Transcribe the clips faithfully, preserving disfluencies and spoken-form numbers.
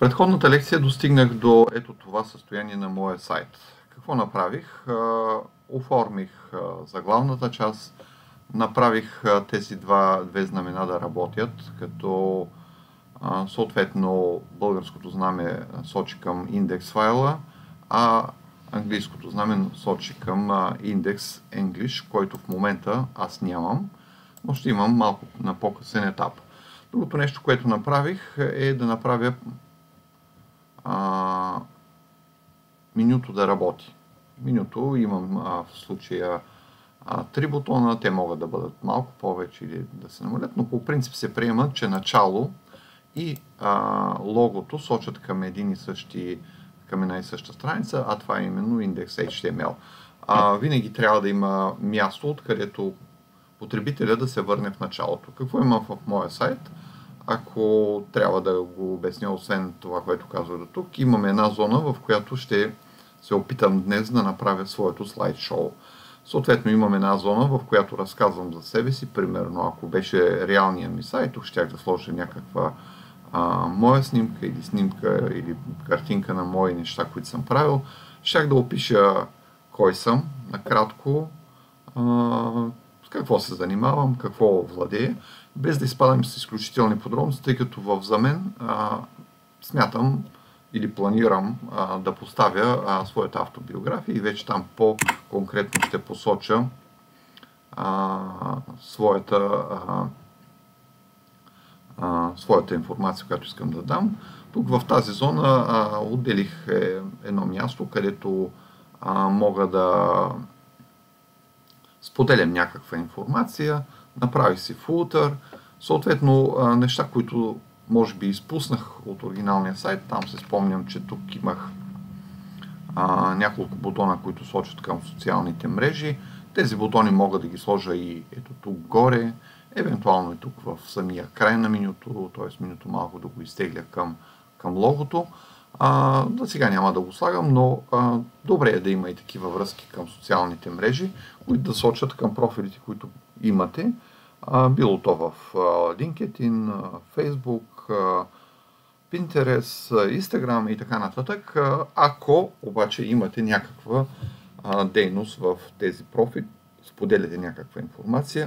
предходната лекция достигнах до ето това състояние на моя сайт. Какво направих? Оформих заглавната част, направих тези два, две знамена да работят, като съответно българското знаме сочи към индекс файла, а английското знаме сочи към индекс English, който в момента аз нямам, но ще имам малко на по-късен етап. Другото нещо, което направих, е да направя а, менюто да работи. Менюто имам а, в случая а, три бутона, те могат да бъдат малко повече или да се намалят, но по принцип се приема, че начало и а, логото сочат към един и същи, към една и съща страница, а това е именно индекс Ейч Ти Ем Ел. А, винаги трябва да има място, откъдето потребителя да се върне в началото. Какво има в моя сайт? Ако трябва да го обясня, освен това, което казвам до тук, имаме една зона, в която ще се опитам днес да направя своето слайд-шоу. Съответно имам една зона, в която разказвам за себе си. Примерно, ако беше реалният ми сайт, тук щях да сложа някаква а, моя снимка или снимка или картинка на мои неща, които съм правил. Щях да опиша кой съм, накратко, а, с какво се занимавам, какво владея, без да изпадам с изключителни подробности, тъй като в за мен а, смятам или планирам а, да поставя а, своята автобиография и вече там по-конкретно ще посоча а, своята, а, а, своята информация, която искам да дам. Тук в тази зона а, отделих е, едно място, където а, мога да споделям някаква информация, направих си фултър, съответно неща, които може би изпуснах от оригиналния сайт. Там се спомням, че тук имах а, няколко бутона, които сочат към социалните мрежи. Тези бутони мога да ги сложа и ето тук горе, евентуално и тук в самия край на менюто, т.е. менюто малко да го изтегля към, към логото. А, да сега няма да го слагам, но а, добре е да има и такива връзки към социалните мрежи, които да сочат към профилите, които имате. А, било то в а, LinkedIn, а, Facebook, а, Pinterest, а, Instagram и така нататък. А, ако обаче имате някаква а, дейност в тези профили, споделяте някаква информация,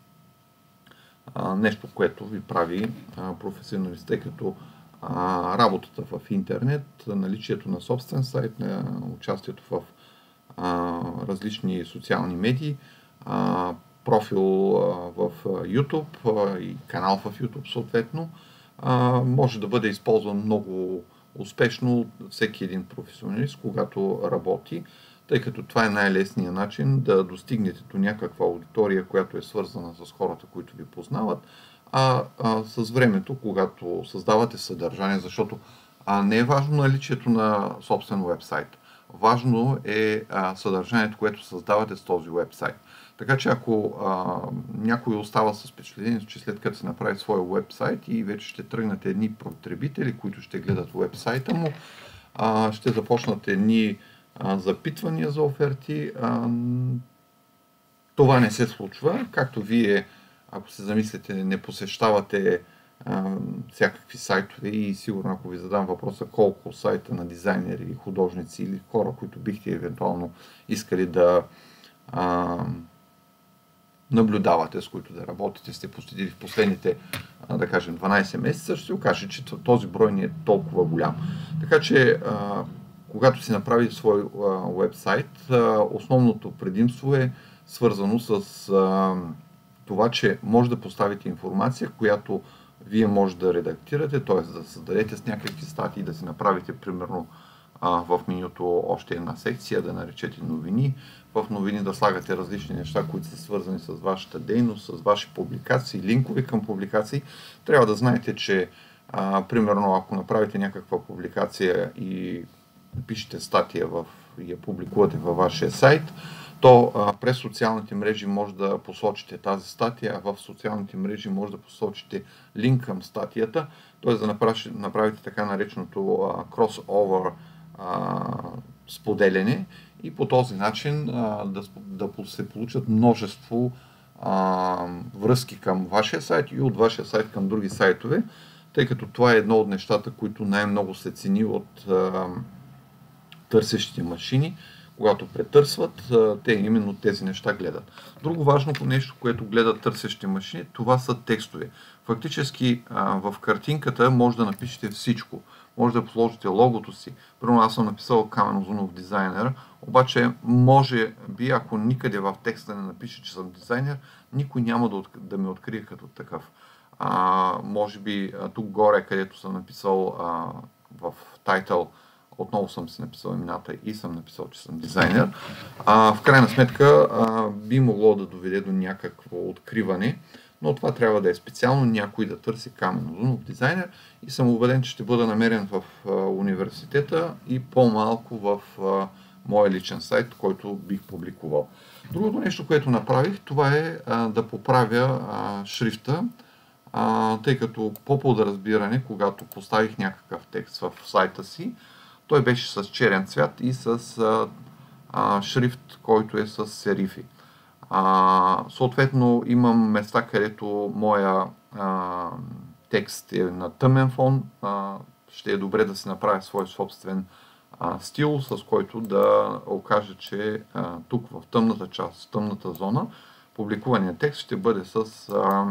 а, нещо, което ви прави а, професионалист, тъй като а, работата в интернет, наличието на собствен сайт, на участието в а, различни социални медии, а, профил в YouTube и канал в YouTube съответно, може да бъде използван много успешно от всеки един професионалист, когато работи, тъй като това е най-лесният начин да достигнете до някаква аудитория, която е свързана с хората, които ви познават, а, а с времето, когато създавате съдържание, защото а, не е важно наличието на собствен уебсайт. Важно е а, съдържанието, което създавате с този уебсайт. Така че ако а, някой остава с впечатлението, че след като се направи своя уебсайт и вече ще тръгнат едни потребители, които ще гледат уебсайта му, а, ще започнат едни а, запитвания за оферти, а, това не се случва. Както вие, ако се замислите, не посещавате а, всякакви сайтове и сигурно ако ви задам въпроса колко сайта на дизайнери или художници или хора, които бихте евентуално искали да а, наблюдавате, с които да работите, сте посетили в последните, да кажем, дванайсет месеца, ще се окаже, че този брой не е толкова голям. Така че, когато си направи свой уебсайт, основното предимство е свързано с това, че може да поставите информация, която вие може да редактирате, т.е. да създадете с някакви статии, да си направите, примерно, в менюто още една секция, да наречете новини, в новини да слагате различни неща, които са свързани с вашата дейност, с ваши публикации, линкове към публикации. Трябва да знаете, че а, примерно ако направите някаква публикация и пишете статия в, и я публикувате във вашия сайт, то а, през социалните мрежи може да посочите тази статия, а в социалните мрежи може да посочите линк към статията, т.е. да направите, направите така нареченото кросовър споделяне и по този начин а, да, да се получат множество а, връзки към вашия сайт и от вашия сайт към други сайтове, тъй като това е едно от нещата, които най-много се цени от а, търсещите машини. Когато претърсват, а, те именно тези неща гледат. Друго важно нещо, което гледат търсещите машини, това са текстове. Фактически а, в картинката може да напишете всичко. Може да сложите логото си. Примерно аз съм написал Камен Узунов дизайнер, обаче може би, ако никъде в текста не напише, че съм дизайнер, никой няма да, да ме открие като такъв. А, може би тук горе, където съм написал а, в тайтъл, отново съм си написал имената и съм написал, че съм дизайнер. А, в крайна сметка а, би могло да доведе до някакво откриване, но това трябва да е специално някой да търси Камен Узунов дизайнер и съм убеден, че ще бъда намерен в а, университета и по-малко в а, моя личен сайт, който бих публикувал. Другото нещо, което направих, това е а, да поправя а, шрифта, а, тъй като по подразбиране, когато поставих някакъв текст в сайта си, той беше с черен цвят и с а, а, шрифт, който е с серифи. А, съответно имам места, където моя а, текст е на тъмен фон. А, ще е добре да си направя свой собствен а, стил, с който да окаже, че а, тук в тъмната част, в тъмната зона, публикуваният текст ще бъде с а,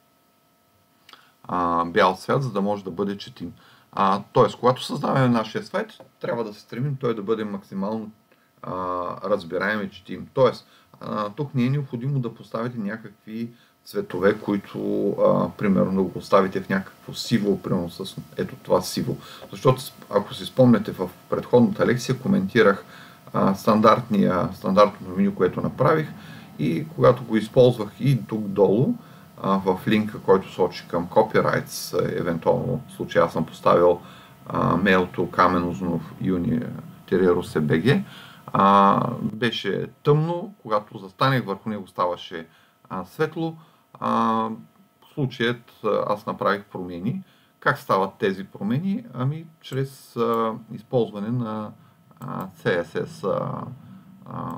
а, бял цвят, за да може да бъде четим. А, тоест, когато създаваме нашия сайт, трябва да се стремим той да бъде максимално а, разбираем и четим. Тоест, а, тук не е необходимо да поставите някакви цветове, които, а, примерно, да го поставите в някакво сиво, примерно с ето това сиво. Защото, ако си спомняте, в предходната лекция коментирах а, стандартния, стандартното меню, което направих и когато го използвах и тук долу, в линка, който сочи към Copyrights, евентуално в случая аз съм поставил мейлто Камен Узунов uni-ruse.bg, беше тъмно, когато застанех върху него ставаше а, светло. А, в случаят аз направих промени. Как стават тези промени? Ами чрез а, използване на а, си ес ес а, а,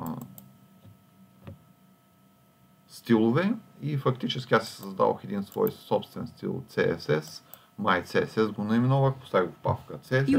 стилове и фактически аз си създавах един свой собствен стил си ес ес. MyCSS го наименувах, поставих в папка си ес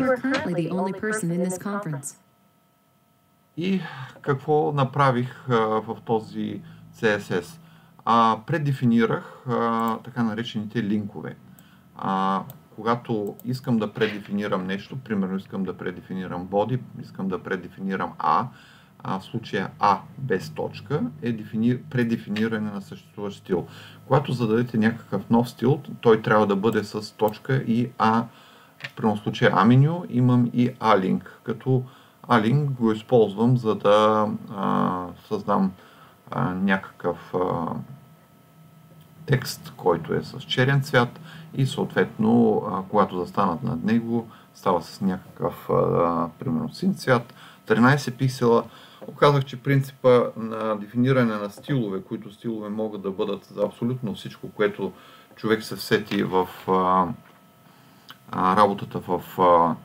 ес. И какво направих а, в този си ес ес? А, предефинирах а, така наречените линкове. А, когато искам да предефинирам нещо, примерно искам да предефинирам body, искам да предефинирам A, а в случая А без точка е дефини... предефиниране на съществуващ стил. Когато зададете някакъв нов стил, той трябва да бъде с точка и А, при случая А меню, имам и A-link, като A-link го използвам, за да а, създам а, някакъв а, текст, който е с черен цвят и съответно, а, когато застанат над него, става с някакъв, а, примерно, син цвят, тринайсет пиксела. Оказах, че принципа на дефиниране на стилове, които стилове могат да бъдат за абсолютно всичко, което човек се всети в а, а, работата в а,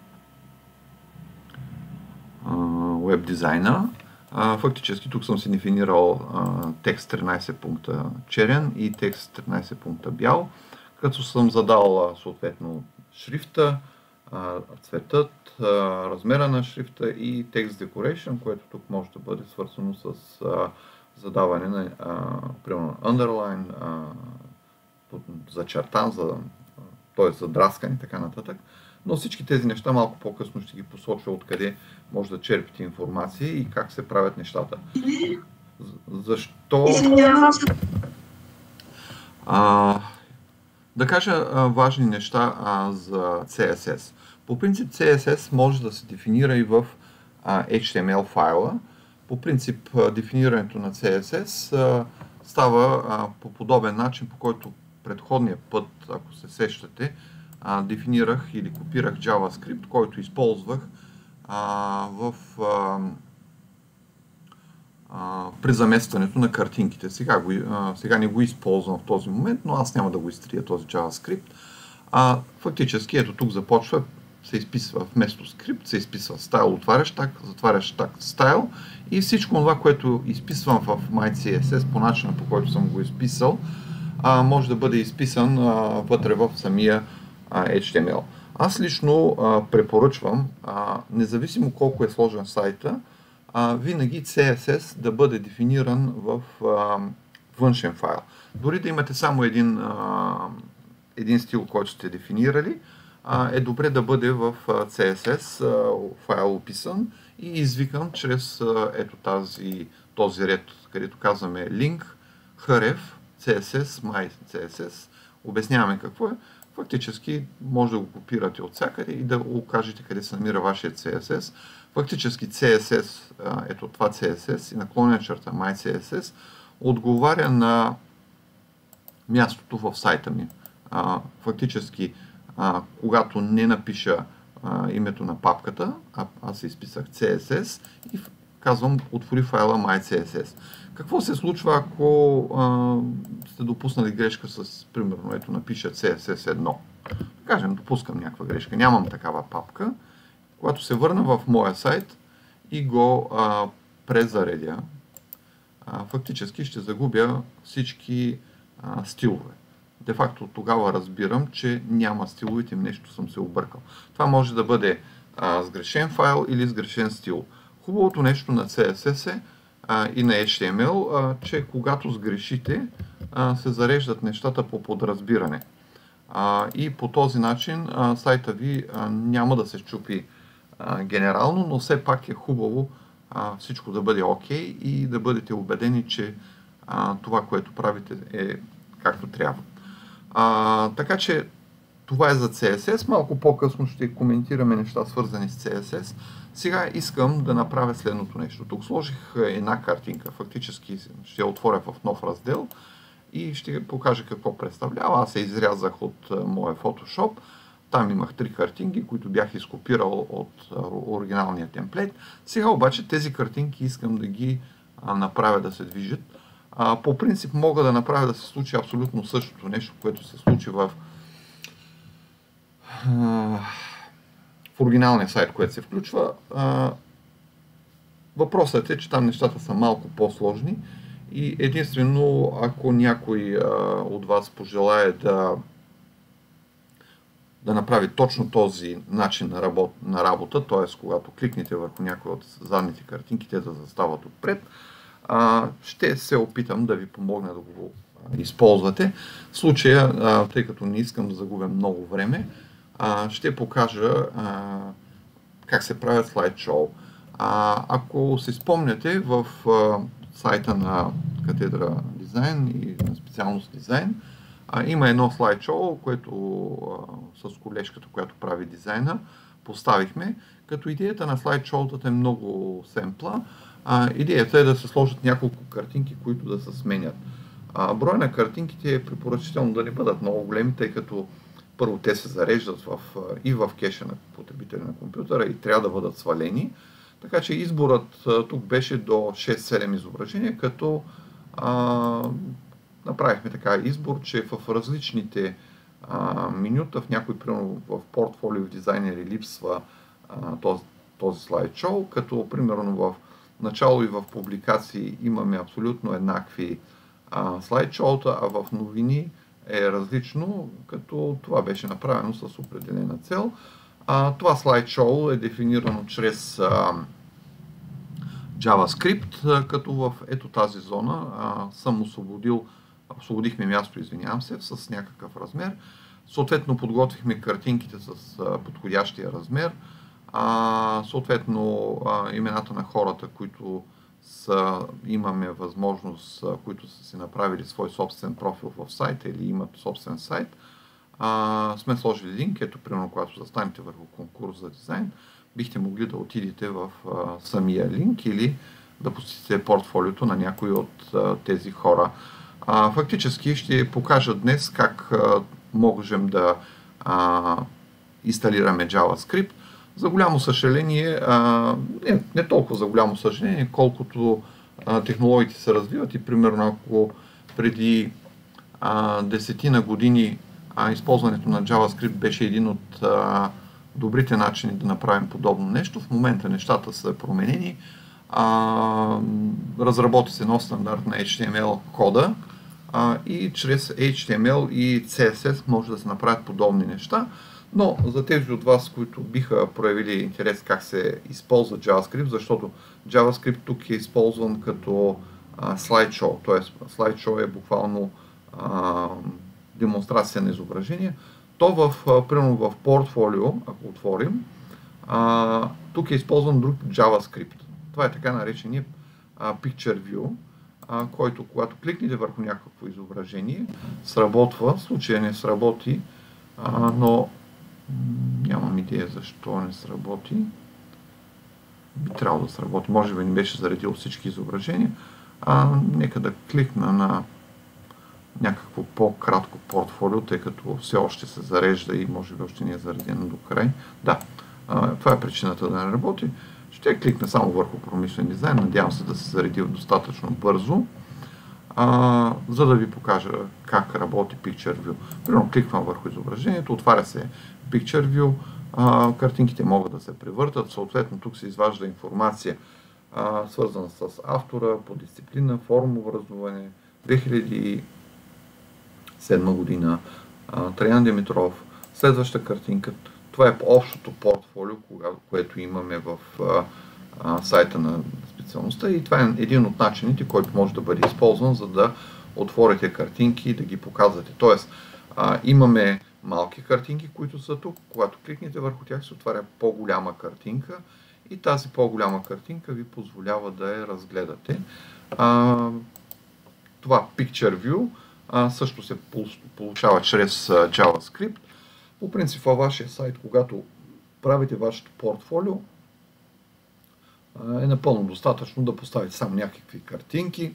а, веб дизайна. А, фактически тук съм си дефинирал а, текст тринайсет пункта черен и текст тринайсет пункта бял, като съм задал съответно шрифта, цветът, размера на шрифта и text decoration, което тук може да бъде свързано с а, задаване на примерно underline, а, зачертан, за, т.е. задраскане и така нататък. Но всички тези неща малко по-късно ще ги посоча откъде може да черпите информация и как се правят нещата. Защо? А, да кажа а, важни неща а, за си ес ес. По принцип си ес ес може да се дефинира и в а, ейч ти ем ел файла. По принцип а, дефинирането на си ес ес а, става а, по подобен начин, по който предходния път, ако се сещате, а, дефинирах или копирах JavaScript, който използвах а, в а, а, при заместването на картинките. Сега, го, а, сега не го използвам в този момент, но аз няма да го изтрия този JavaScript. А, фактически, ето тук започва, се изписва вместо скрипт, се изписва стайл, отваряш так, затваряш так, стайл и всичко това, което изписвам в MyCSS по начина, по който съм го изписал, а, може да бъде изписан а, вътре в самия а, Ейч Ти Ем Ел. Аз лично а, препоръчвам, а, независимо колко е сложен сайта, а, винаги Си Ес Ес да бъде дефиниран в а, външен файл. Дори да имате само един, а, един стил, който сте дефинирали, а, е добре да бъде в Си Ес Ес а, файл описан и извикан чрез а, ето тази, този ред, където казваме link, href, Си Ес Ес, my Си Ес Ес, обясняваме какво е. Фактически може да го копирате от всякъде и да окажете къде се намира вашият Си Ес Ес. Фактически Си Ес Ес, ето това Си Ес Ес и наклонена черта My Си Ес Ес отговаря на мястото в сайта ми. А, фактически, а, когато не напиша а, името на папката, а, аз изписах Си Ес Ес и казвам отвори файла My Си Ес Ес. Какво се случва, ако а, сте допуснали грешка с, примерно, ето напиша Си Ес Ес едно. Кажем, допускам някаква грешка, нямам такава папка. Когато се върна в моя сайт и го а, презаредя, а, фактически ще загубя всички а, стилове. Де факто тогава разбирам, че няма стиловете, нещо съм се объркал. Това може да бъде а, сгрешен файл или сгрешен стил. Хубавото нещо на Си Ес Ес е, а, и на Ейч Ти Ем Ел, а, че когато сгрешите, а, се зареждат нещата по подразбиране. А, и по този начин а, сайта ви а, няма да се счупи а, генерално, но все пак е хубаво а, всичко да бъде окей и да бъдете убедени, че а, това, което правите, е както трябва. А, така че това е за Си Ес Ес. Малко по-късно ще коментираме неща, свързани с Си Ес Ес. Сега искам да направя следното нещо. Тук сложих една картинка. Фактически ще я отворя в нов раздел и ще покажа какво представлява. Аз се изрязах от моя Photoshop. Там имах три картинки, които бях изкопирал от оригиналния темплейт. Сега обаче тези картинки искам да ги направя да се движат. По принцип мога да направя да се случи абсолютно същото нещо, което се случи в в оригиналния сайт, който се включва. Въпросът е, че там нещата са малко по-сложни и единствено, ако някой от вас пожелае да, да направи точно този начин на, работ, на работа, т.е. когато кликнете върху някои от задните картинки, те да застават отпред, ще се опитам да ви помогна да го използвате. В случая, тъй като не искам да загубя много време, ще покажа как се правят слайдшоу. Ако се спомняте, в сайта на катедра дизайн и на специалност дизайн има едно слайдшоу, което с колежката, която прави дизайна, поставихме, като идеята на слайдшоутата е много семпла. Идеята е да се сложат няколко картинки, които да се сменят. Брой на картинките е препоръчително да не бъдат много големи, тъй като първо те се зареждат в, и в кеша на потребителя на компютъра и трябва да бъдат свалени. Така че изборът тук беше до шест-седем изображения, като а, направихме така избор, че в различните а, менюта, в някой, примерно в портфолио в дизайнери липсва а, този, този слайдшоу, като примерно в начало и в публикации имаме абсолютно еднакви а, слайдшоута, а в новини е различно, като това беше направено с определена цел. А, това слайдшоу е дефинирано чрез а, JavaScript, като в ето тази зона а, съм освободил, освободихме място, извинявам се, с някакъв размер. Съответно подготвихме картинките с а, подходящия размер. А, съответно а, имената на хората, които са, имаме възможност, а, които са си направили свой собствен профил в сайта или имат собствен сайт, а, сме сложили линк. Ето, примерно, когато застанете върху конкурс за дизайн, бихте могли да отидете в а, самия линк или да посетите портфолиото на някой от а, тези хора. А, фактически ще покажа днес как а, можем да а, инсталираме JavaScript. За голямо съжаление, а, не, не толкова за голямо съжаление, колкото а, технологиите се развиват и примерно ако преди а, десетина години а, използването на JavaScript беше един от а, добрите начини да направим подобно нещо, в момента нещата са променени. А, разработи се нов стандарт на Ейч Ти Ем Ел кода, а, и чрез Ейч Ти Ем Ел и Си Ес Ес може да се направят подобни неща. Но за тези от вас, които биха проявили интерес как се използва JavaScript, защото JavaScript тук е използван като слайдшоу, т.е. слайдшоу е буквално а, демонстрация на изображение, то в, примерно в портфолио, ако отворим, а, тук е използван друг JavaScript. Това е така наречения а, Picture View, а, който когато кликнете върху някакво изображение, сработва, в случая не сработи, а, но нямам идея защо не сработи. Би трябвало да сработи. Може би не беше заредил всички изображения. А, нека да кликна на някакво по-кратко портфолио, тъй като все още се зарежда и може би още не е заредено до край. Да, а, това е причината да не работи. Ще кликна само върху промишлен дизайн. Надявам се да се зареди достатъчно бързо, а, за да ви покажа как работи Picture View. Примерно кликвам върху изображението, отваря се Picture View, а, картинките могат да се превъртат, съответно тук се изважда информация, а, свързана с автора, по дисциплина, формообразуване, две хиляди и седма година, а, Траян Димитров, следваща картинка. Това е общото портфолио, което имаме в а, а, сайта на специалността, и това е един от начините, който може да бъде използван, за да отворите картинки и да ги показвате. Тоест, а, имаме малки картинки, които са тук. Когато кликнете върху тях, се отваря по-голяма картинка и тази по-голяма картинка ви позволява да я разгледате. А, това Picture View а, също се получава чрез а, JavaScript. По принцип във вашия сайт, когато правите вашето портфолио, а, е напълно достатъчно да поставите само някакви картинки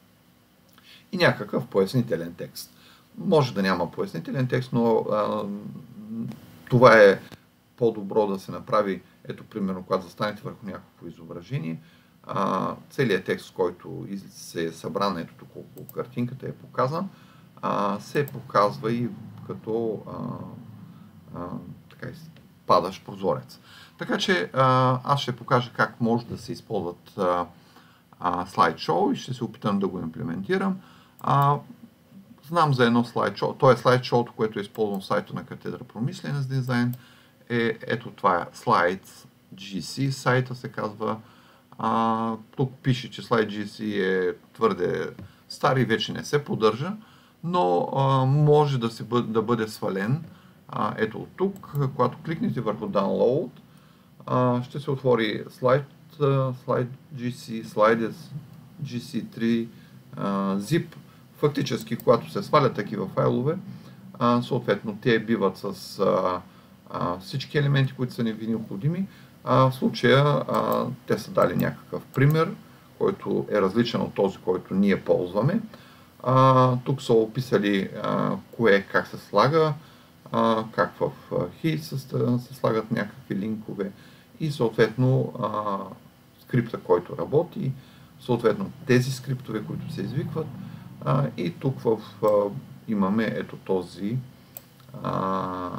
и някакъв пояснителен текст. Може да няма пояснителен текст, но а, това е по-добро да се направи. Ето, примерно, когато застанете върху някакво изображение, а, целият текст, който се е събран, ето тук около картинката е показан, а, се показва и като а, а, така, падащ прозорец. Така че а, аз ще покажа как може да се използват а, а, слайдшоу и ще се опитам да го имплементирам. А, Знам за едно слайдшоу. То е слайдшоуто, което е използвано в сайта на катедра Промишленост дизайн. Е, ето това е Slides джи си, сайта се казва. А, тук пише, че Slides джи си е твърде стар и вече не се поддържа, но а, може да, се бъде, да бъде свален. А, ето от тук, когато кликнете върху Download, а, ще се отвори Slide, Slide джи си, Slides джи си три, а, Zip. Фактически, когато се свалят такива файлове, а, съответно те биват с а, а, всички елементи, които са ни необходими. А, в случая а, те са дали някакъв пример, който е различен от този, който ние ползваме. А, тук са описали а, кое как се слага, а, как в Хи се, се слагат някакви линкове и съответно а, скрипта, който работи, съответно тези скриптове, които се извикват. А, и тук в, а, имаме ето този а,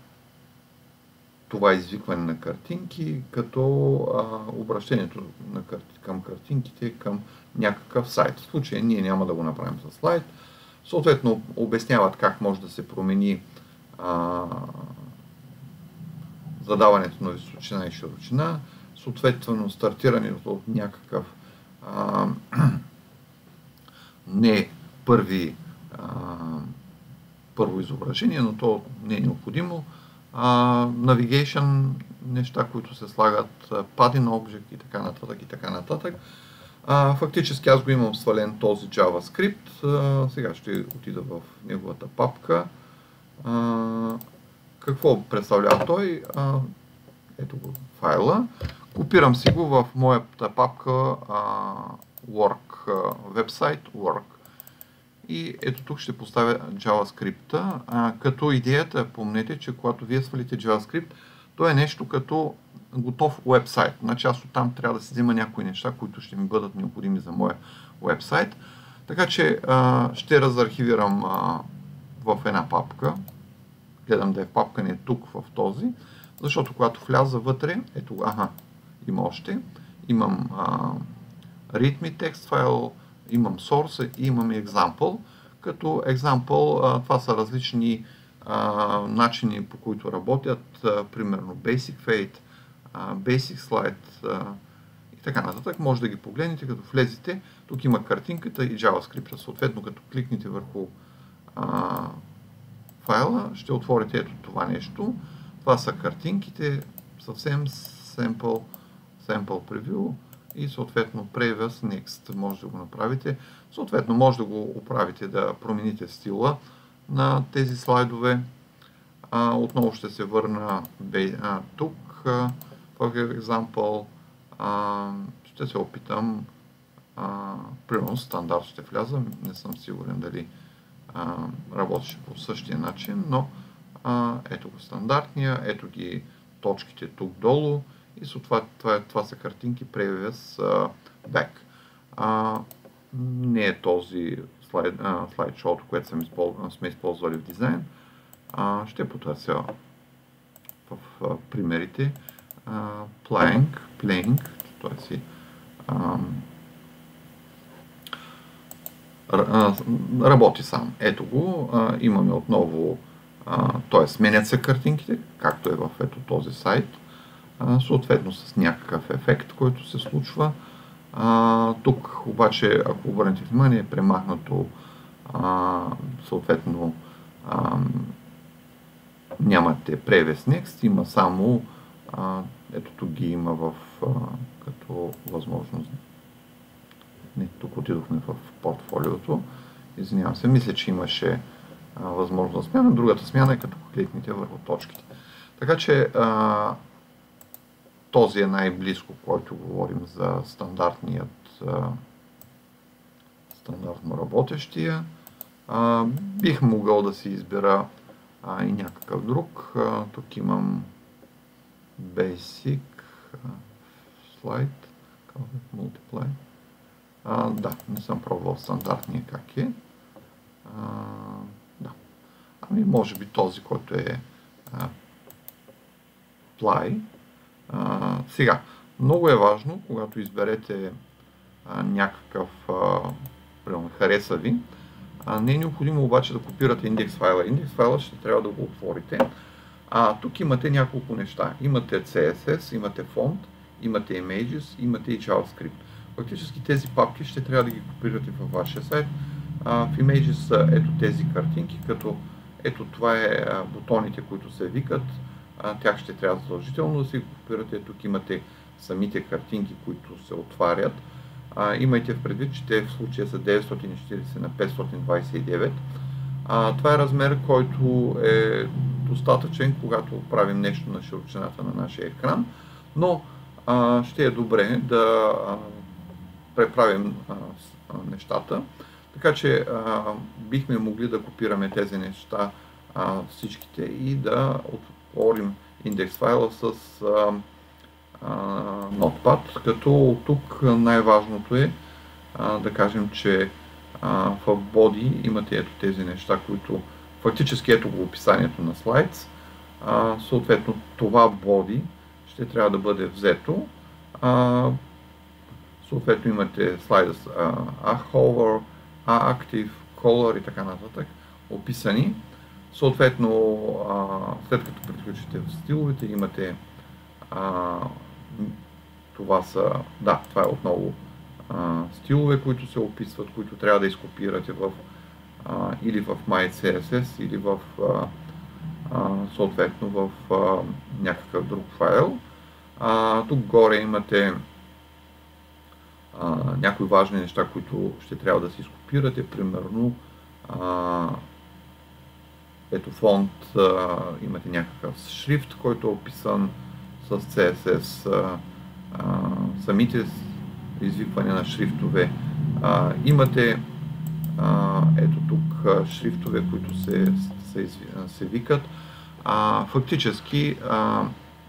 това извикване на картинки, като а, обращението на карти, към картинките към някакъв сайт. В случая ние няма да го направим с слайд. Съответно обясняват как може да се промени а, задаването на височина и широчина, съответно стартирането от някакъв а, не първи, а, първо изображение, но то не е необходимо. Uh, navigation, неща, които се слагат, uh, padding object и така нататък и така нататък. Uh, фактически аз го имам свален този JavaScript. Uh, сега ще отида в неговата папка. Uh, какво представлява той? Uh, ето го файла. Копирам си го в моята папка uh, Work, uh, website Work. И ето тук ще поставя JavaScript, а, като идеята, помнете, че когато вие свалите JavaScript, то е нещо като готов уебсайт. Значи аз оттам трябва да си взема някои неща, които ще ми бъдат необходими за моя уебсайт. Така че а, ще разархивирам а, в една папка. Гледам да е папка, не е тук в този, защото когато вляза вътре, ето, аха, има още. Имам а, readme text файл, имам source и имам example, Като екзампъл, това са различни а, начини, по които работят, а, примерно Basic Fade, а, Basic Slide а, и така нататък. Може да ги погледнете, като влезете. Тук има картинката и JavaScript. Съответно, като кликнете върху а, файла, ще отворите ето това нещо. Това са картинките, съвсем sample, sample preview и съответно Previous Next може да го направите. Съответно може да го оправите, да промените стила на тези слайдове. А, отново ще се върна а, тук, а, for example, а, ще се опитам, а, примерно стандарт ще вляза, не съм сигурен дали а, работеше по същия начин, но а, ето го стандартния, ето ги точките тук долу и това, това, това са картинки Previous uh, Back. А, не е този слайд, а, слайдшоуто, което съм използвали, сме използвали в дизайн. А, ще потърся в а, примерите. А, Playing, playing, т.е. си работи сам. Ето го, а, имаме отново, т.е. сменят се картинките, както е в ето този сайт, а, съответно с някакъв ефект, който се случва. А, тук обаче, ако обърнете внимание, е премахнато, а, съответно а, нямате Previous Next, има само, а, ето тук ги има в, а, като възможност. Не, тук отидохме в портфолиото. Извинявам се, мисля, че имаше а, възможност да смяна. Другата смяна е като кликнете върху точките. Така че а, този е най-близко, който говорим за стандартният, а, стандартно работещия. А, бих могъл да си избера а, и някакъв друг. А, тук имам Basic Slide, Multiply. А, да, не съм пробвал стандартния как е. А, да. Ами може би този, който е а, Ply. А, сега, много е важно, когато изберете а, някакъв, а, примерно, хареса ви, а, не е необходимо обаче да копирате индекс файла. Индекс файла ще трябва да го отворите. А, тук имате няколко неща. Имате си ес ес, имате фонт, имате Images, имате и JavaScript. Фактически тези папки ще трябва да ги копирате във вашия сайт. А, в Images са ето тези картинки, като ето това е а, бутоните, които се викат. А, тях ще трябва задължително да си копирате. Тук имате самите картинки, които се отварят. А, имайте в предвид, че те в случая са деветстотин и четиридесет на петстотин двадесет и девет. А, това е размер, който е достатъчен, когато правим нещо на широчината на нашия екран, но а, ще е добре да а, преправим а, а, нещата. Така че а, бихме могли да копираме тези неща а, всичките и да отворим индекс файла с а, а, Notepad, като тук най-важното е а, да кажем, че а, в Body имате ето тези неща, които фактически ето го описанието на Slides. А, съответно това Body ще трябва да бъде взето. А, съответно имате слайда с A-Hover, A-Active, Color и така нататък описани. Съответно, а, след като приключите в стиловете, имате а, това са, да, това е отново а, стилове, които се описват, които трябва да изкопирате в, а, или в MyCSS, или в а, а, съответно в а, някакъв друг файл. А, тук горе имате а, някои важни неща, които ще трябва да си изкопирате, примерно а, ето фонт, а, имате някакъв шрифт, който е описан с си ес ес, а, а, самите извиквания на шрифтове. А, имате а, ето тук а, шрифтове, които се, се, се викат. А, фактически а,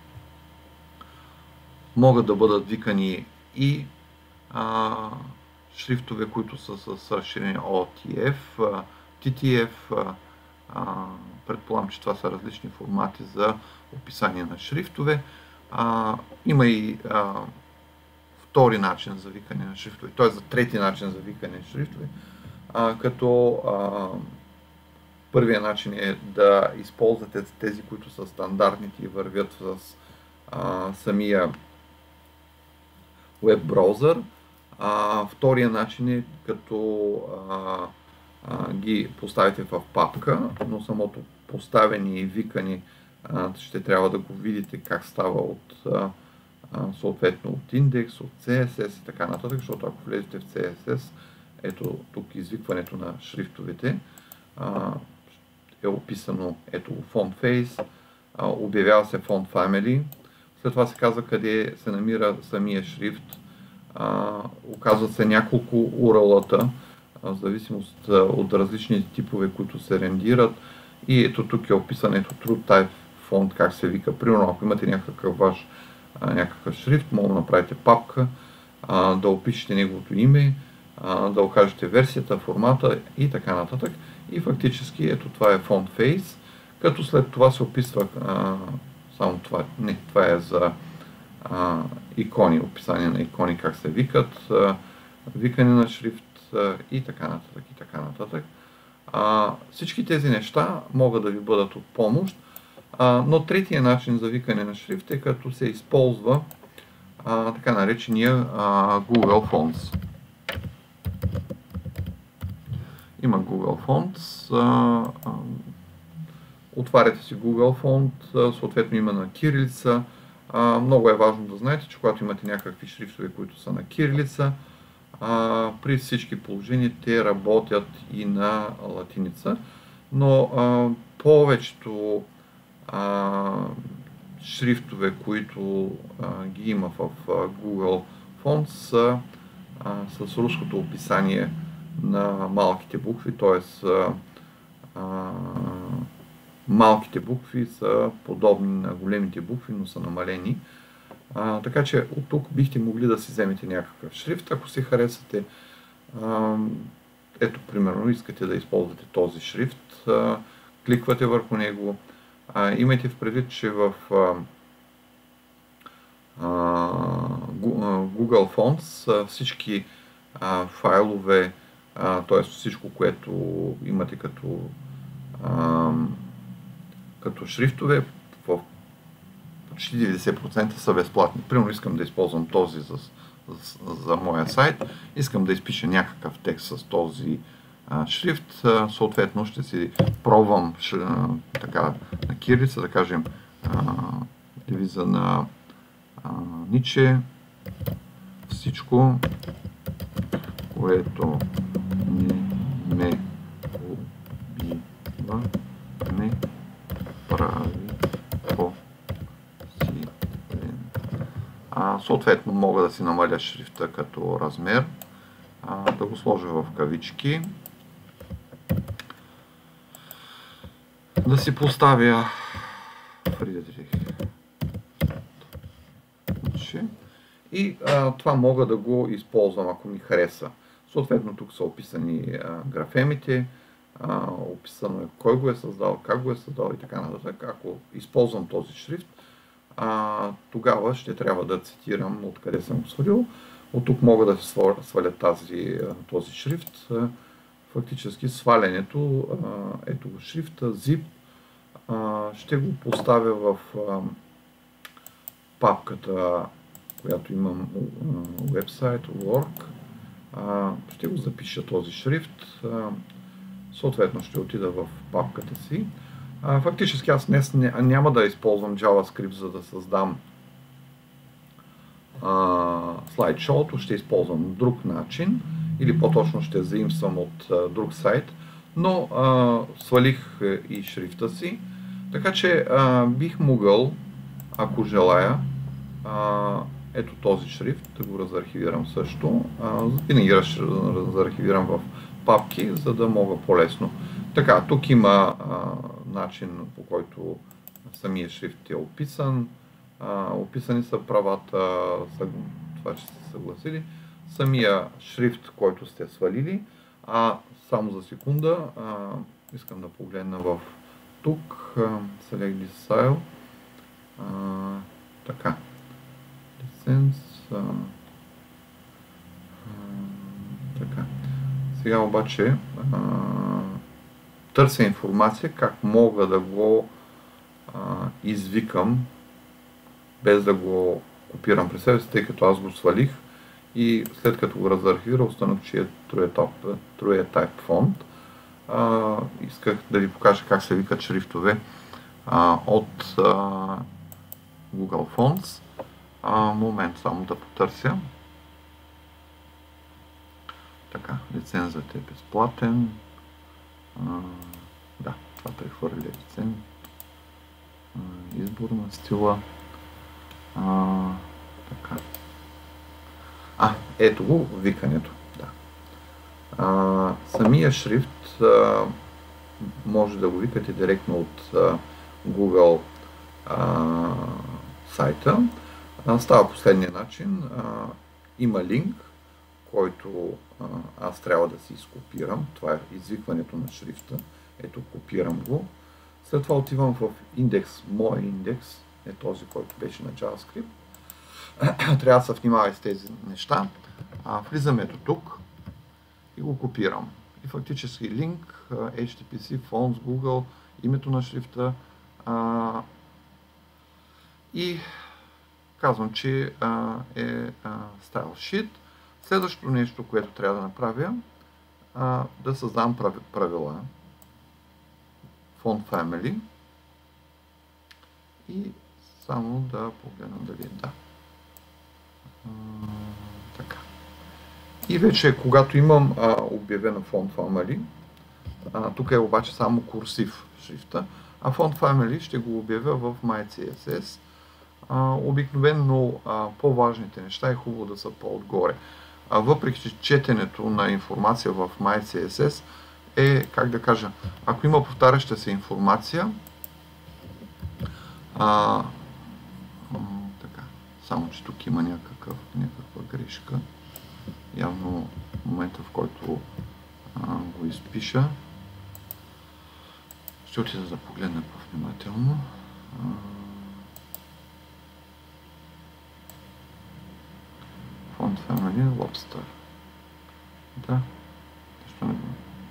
могат да бъдат викани и а, шрифтове, които са с разширение о ти еф, ти ти еф. А, предполагам, че това са различни формати за описание на шрифтове. А, има и а, втори начин за викане на шрифтове, т.е. за трети начин за викане на шрифтове. а, като а, първият начин е да използвате тези, които са стандартните и вървят с а, самия веб браузър. А, втория начин е като а, а, ги поставите в папка, но самото поставяне и викане а, ще трябва да го видите как става от а, а, съответно от индекс, от си ес ес и така нататък, защото ако влезете в си ес ес, ето тук извикването на шрифтовете а, е описано, ето font face, а, обявява се font family, след това се казва къде се намира самия шрифт. Uh, оказват се няколко ю ар ел-ата, в зависимост uh, от различните типове, които се рендират. И ето тук е описането True Type Font, как се вика. Примерно, ако имате някакъв ваш uh, някакъв шрифт, може да направите папка, uh, да опишете неговото име, uh, да окажете версията, формата и така нататък. И фактически ето това е Font Face, като след това се описва uh, само това. Не, това е за Uh, икони, описание на икони, как се викат, uh, викане на шрифт uh, и така нататък и така нататък. Uh, всички тези неща могат да ви бъдат от помощ, uh, но третия начин за викане на шрифт е като се използва uh, така наречения uh, Google Fonts. Има Google Fonts, uh, uh, отваряте си Google Font, uh, съответно има на кирилица. Uh, много е важно да знаете, че когато имате някакви шрифтове, които са на кирилица, uh, при всички положения те работят и на латиница, но uh, повечето uh, шрифтове, които uh, ги има в uh, Google Fonts са uh, с руското описание на малките букви, т.е. Uh, uh, малките букви са подобни на големите букви, но са намалени. А, така че от тук бихте могли да си вземете някакъв шрифт. Ако си харесате, а, ето примерно искате да използвате този шрифт, а, кликвате върху него. А, имайте в предвид, че в а, а, Google Fonts всички а, файлове, т.е. всичко, което имате като а, като шрифтове, в почти деветдесет процента са безплатни. Примерно искам да използвам този за, за, за моя сайт, искам да изпиша някакъв текст с този а, шрифт, а, съответно ще си пробвам ш, а, така, на кирилица, да кажем а, девиза на а, Ниче, всичко, което не ме убива, не прави по-силен. Съответно мога да си намаля шрифта като размер, а, да го сложа в кавички, да си поставя Фридрих Ницше и а, това мога да го използвам, ако ми хареса. Съответно тук са описани а, графемите, Uh, описано е кой го е създал, как го е създал и така нататък. Ако използвам този шрифт, uh, тогава ще трябва да цитирам откъде съм го свалил. От тук мога да сваля тази, този шрифт. Uh, фактически свалянето, uh, ето го шрифта, zip, uh, ще го поставя в uh, папката, която имам вебсайт, uh, work. Uh, ще го запиша този шрифт. Uh, Съответно ще отида в папката си. А, фактически аз днес няма да използвам JavaScript, за да създам слайдшоуто, ще използвам друг начин или по-точно ще заимствам от а, друг сайт, но а, свалих и шрифта си, така че а, бих могъл, ако желая, а, ето този шрифт, да го разархивирам също. А, винаги разархивирам в папки, за да мога по-лесно. Така, тук има а, начин, по който самия шрифт е описан. А, описани са правата, са, това, че сте съгласили. Самия шрифт, който сте свалили. А само за секунда, а, искам да погледна в тук, а, Select this style. А, така. License. А, а, така. Сега обаче а, търся информация как мога да го а, извикам без да го копирам през себе си, тъй като аз го свалих и след като го разархивира, установих, че е TrueType фонд. А, исках да ви покажа как се викат шрифтове а, от а, Google Fonts. А, момент само да потърся. Така, лицензът е безплатен. А, да, това прехвърля лиценз. А, избор на стила. А, така. А, ето го, викането. Да. А, самия шрифт а, може да го викате директно от а, Google а, сайта. А, става последния начин. А, има линк, който а, аз трябва да си изкопирам. Това е извикването на шрифта. Ето, копирам го. След това отивам в индекс. Моя индекс е този, който беше на JavaScript. Трябва да се внимава с тези неща. А, влизам ето тук и го копирам. И фактически линк, Ейч Ти Ти Пи Си, Fonts, Google, името на шрифта а, и казвам, че а, е а, Style Sheet. Следващото нещо, което трябва да направя, а, да създам правила. Font Family и само да погледна дали е да. А, така. И вече, когато имам а, обявена Font Family, а, тук е обаче само курсив шрифта, а Font Family ще го обявя в MyCSS. А, обикновено а, по-важните неща е хубаво да са по-отгоре. А, въпреки че четенето на информация в MyCSS е, как да кажа, ако има повтаряща се информация, а, така, само че тук има някакъв, някаква грешка. Явно в момента, в който а, го изпиша, ще отида да погледна по-внимателно. Font Family Lobster. Да, защо не го?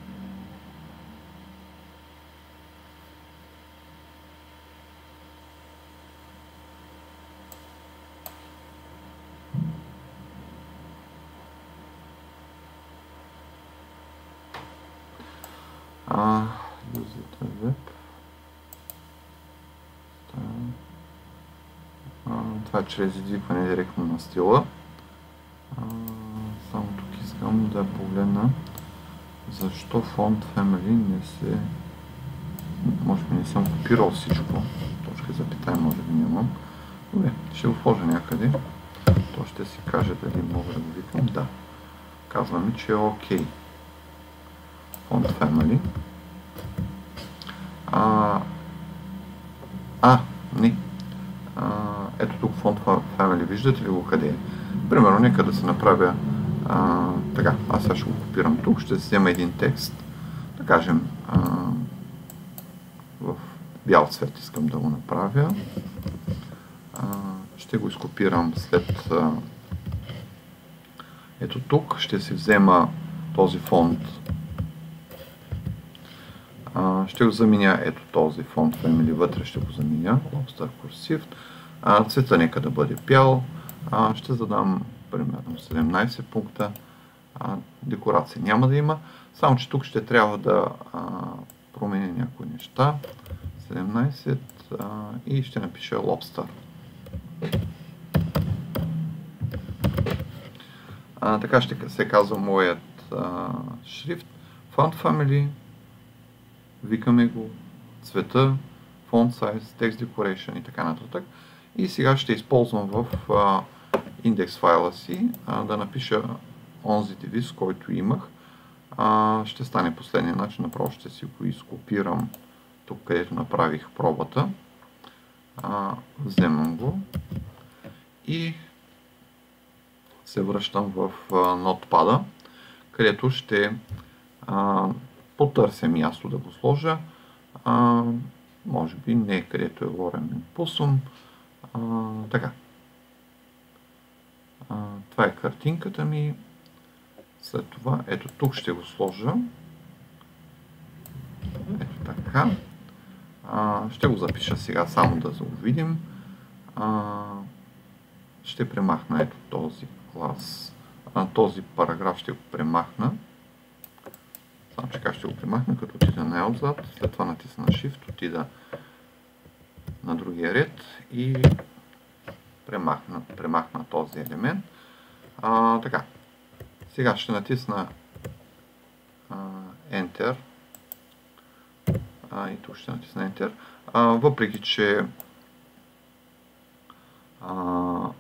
А, юзите веб. Това е чрез извикване директно на стила. А, само тук искам да погледна защо Font Family не се... Може би не съм копирал всичко. Точка запитай може би нямам. Добре, ще го сложа някъде. То ще си каже дали мога да го викам. Да. Казва ми, че е окей. Font Family. А, а не. А, ето тук Font Family. Виждате ли го къде е? Примерно, нека да се направя а, така. Аз сега ще го копирам тук. Ще взема един текст. Да кажем а, в бял цвет искам да го направя. А, ще го изкопирам след а, ето тук. Ще си взема този фонд. А, ще го заменя ето този Font Family. Вътре ще го заменя. Lobster Cursive. А, цвета нека да бъде бял. А, ще задам примерно седемнайсет пункта. А, декорация няма да има. Само че тук ще трябва да а, променя някои неща. седемнайсет а, и ще напиша Lobster. А, така ще се казва моят а, шрифт. Font Family. Викаме го, цвета, font size, text decoration и така нататък. И сега ще използвам в а, индекс файла си а, да напиша онзи девиз, който имах. А, ще стане последния начин, направо ще си го изкопирам тук, където направих пробата. А, вземам го и се връщам в а, Notepad, където ще а, потърся място да го сложа. А, може би не където е Lorem Impulsum. А, така. А, това е картинката ми. След това, ето тук ще го сложа. Ето така. А, ще го запиша сега, само да го видим. А, ще премахна ето този клас. А, този параграф ще го премахна. Само че как ще го премахна, като отида най-отзад, след това натисна на Shift, отида на другия ред и премахна, премахна този елемент. А, така. Сега ще натисна а, Enter. А, и тук ще натисна Enter. А, въпреки, че а, в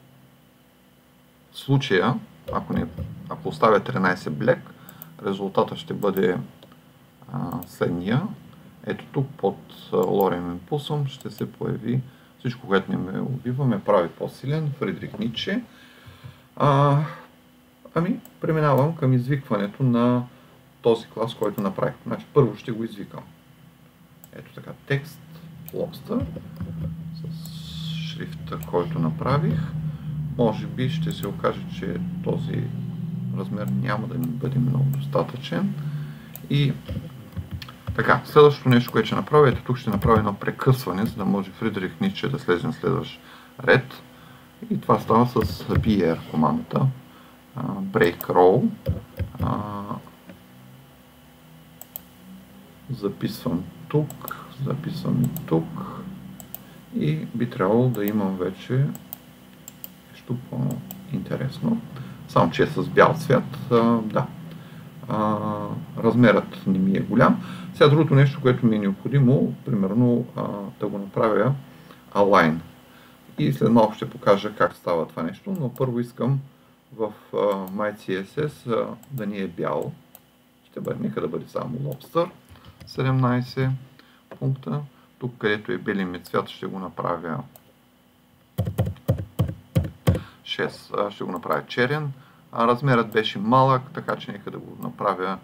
случая, ако, не, ако оставя тринайсет black, резултата ще бъде а, следния. Ето тук под Lorem Impulsum ще се появи всичко, което не ме убива, ме прави по-силен, Фридрих Ницше. А, ами, преминавам към извикването на този клас, който направих. Значи, първо ще го извикам. Ето така, текст, Lobster, с шрифта, който направих. Може би ще се окаже, че този размер няма да ни бъде много достатъчен. И така, следващото нещо, което ще направя, ето тук ще направя едно прекъсване, за да може Фридрих Ницше да слезе на следващ ред. И това става с би ар командата. Break row. Записвам тук, записвам и тук. И би трябвало да имам вече нещо по-интересно. Само че е с бял цвят. Да. Размерът не ми е голям. Сега другото нещо, което ми е необходимо, примерно да го направя align. И след малко ще покажа как става това нещо, но първо искам в MyCSS да ни е бял. Ще бъде, нека да бъде само Lobster. седемнайсет пункта. Тук, където е белия ми цвят, ще го направя шест. Ще го направя черен. А размерът беше малък, така че нека да го направя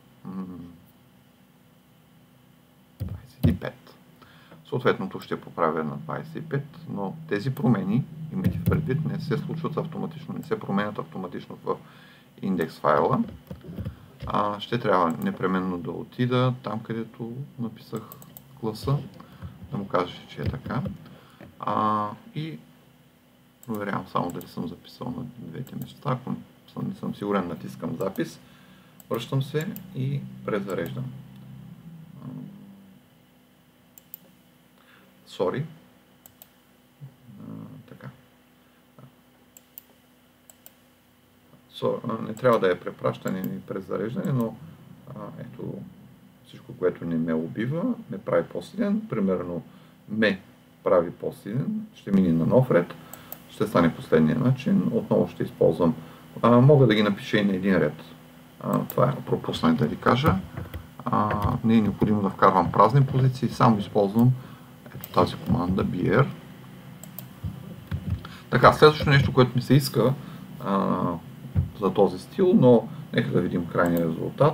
двайсет и пет. Съответно, тук ще поправя на двайсет и пет, но тези промени, имайте в предвид, не се случват автоматично, не се променят автоматично в индекс файла. А, ще трябва непременно да отида там, където написах класа, да му кажа, че е така. А, и проверявам само дали съм записал на двете места. Ако не съм сигурен, натискам запис, връщам се и презареждам. Sorry. Така. So, не трябва да е препращане ни презареждане, но а, ето всичко, което не ме убива, ме прави по-силен. Примерно ме прави по-силен. Ще мине на нов ред. Ще стане последния начин. Отново ще използвам. А, мога да ги напиша и на един ред. А, това е пропуснах да ви кажа. А, не е необходимо да вкарвам празни позиции. Само използвам ето тази команда би ар. Така, следващото нещо, което ми се иска а, за този стил, но нека да видим крайния резултат.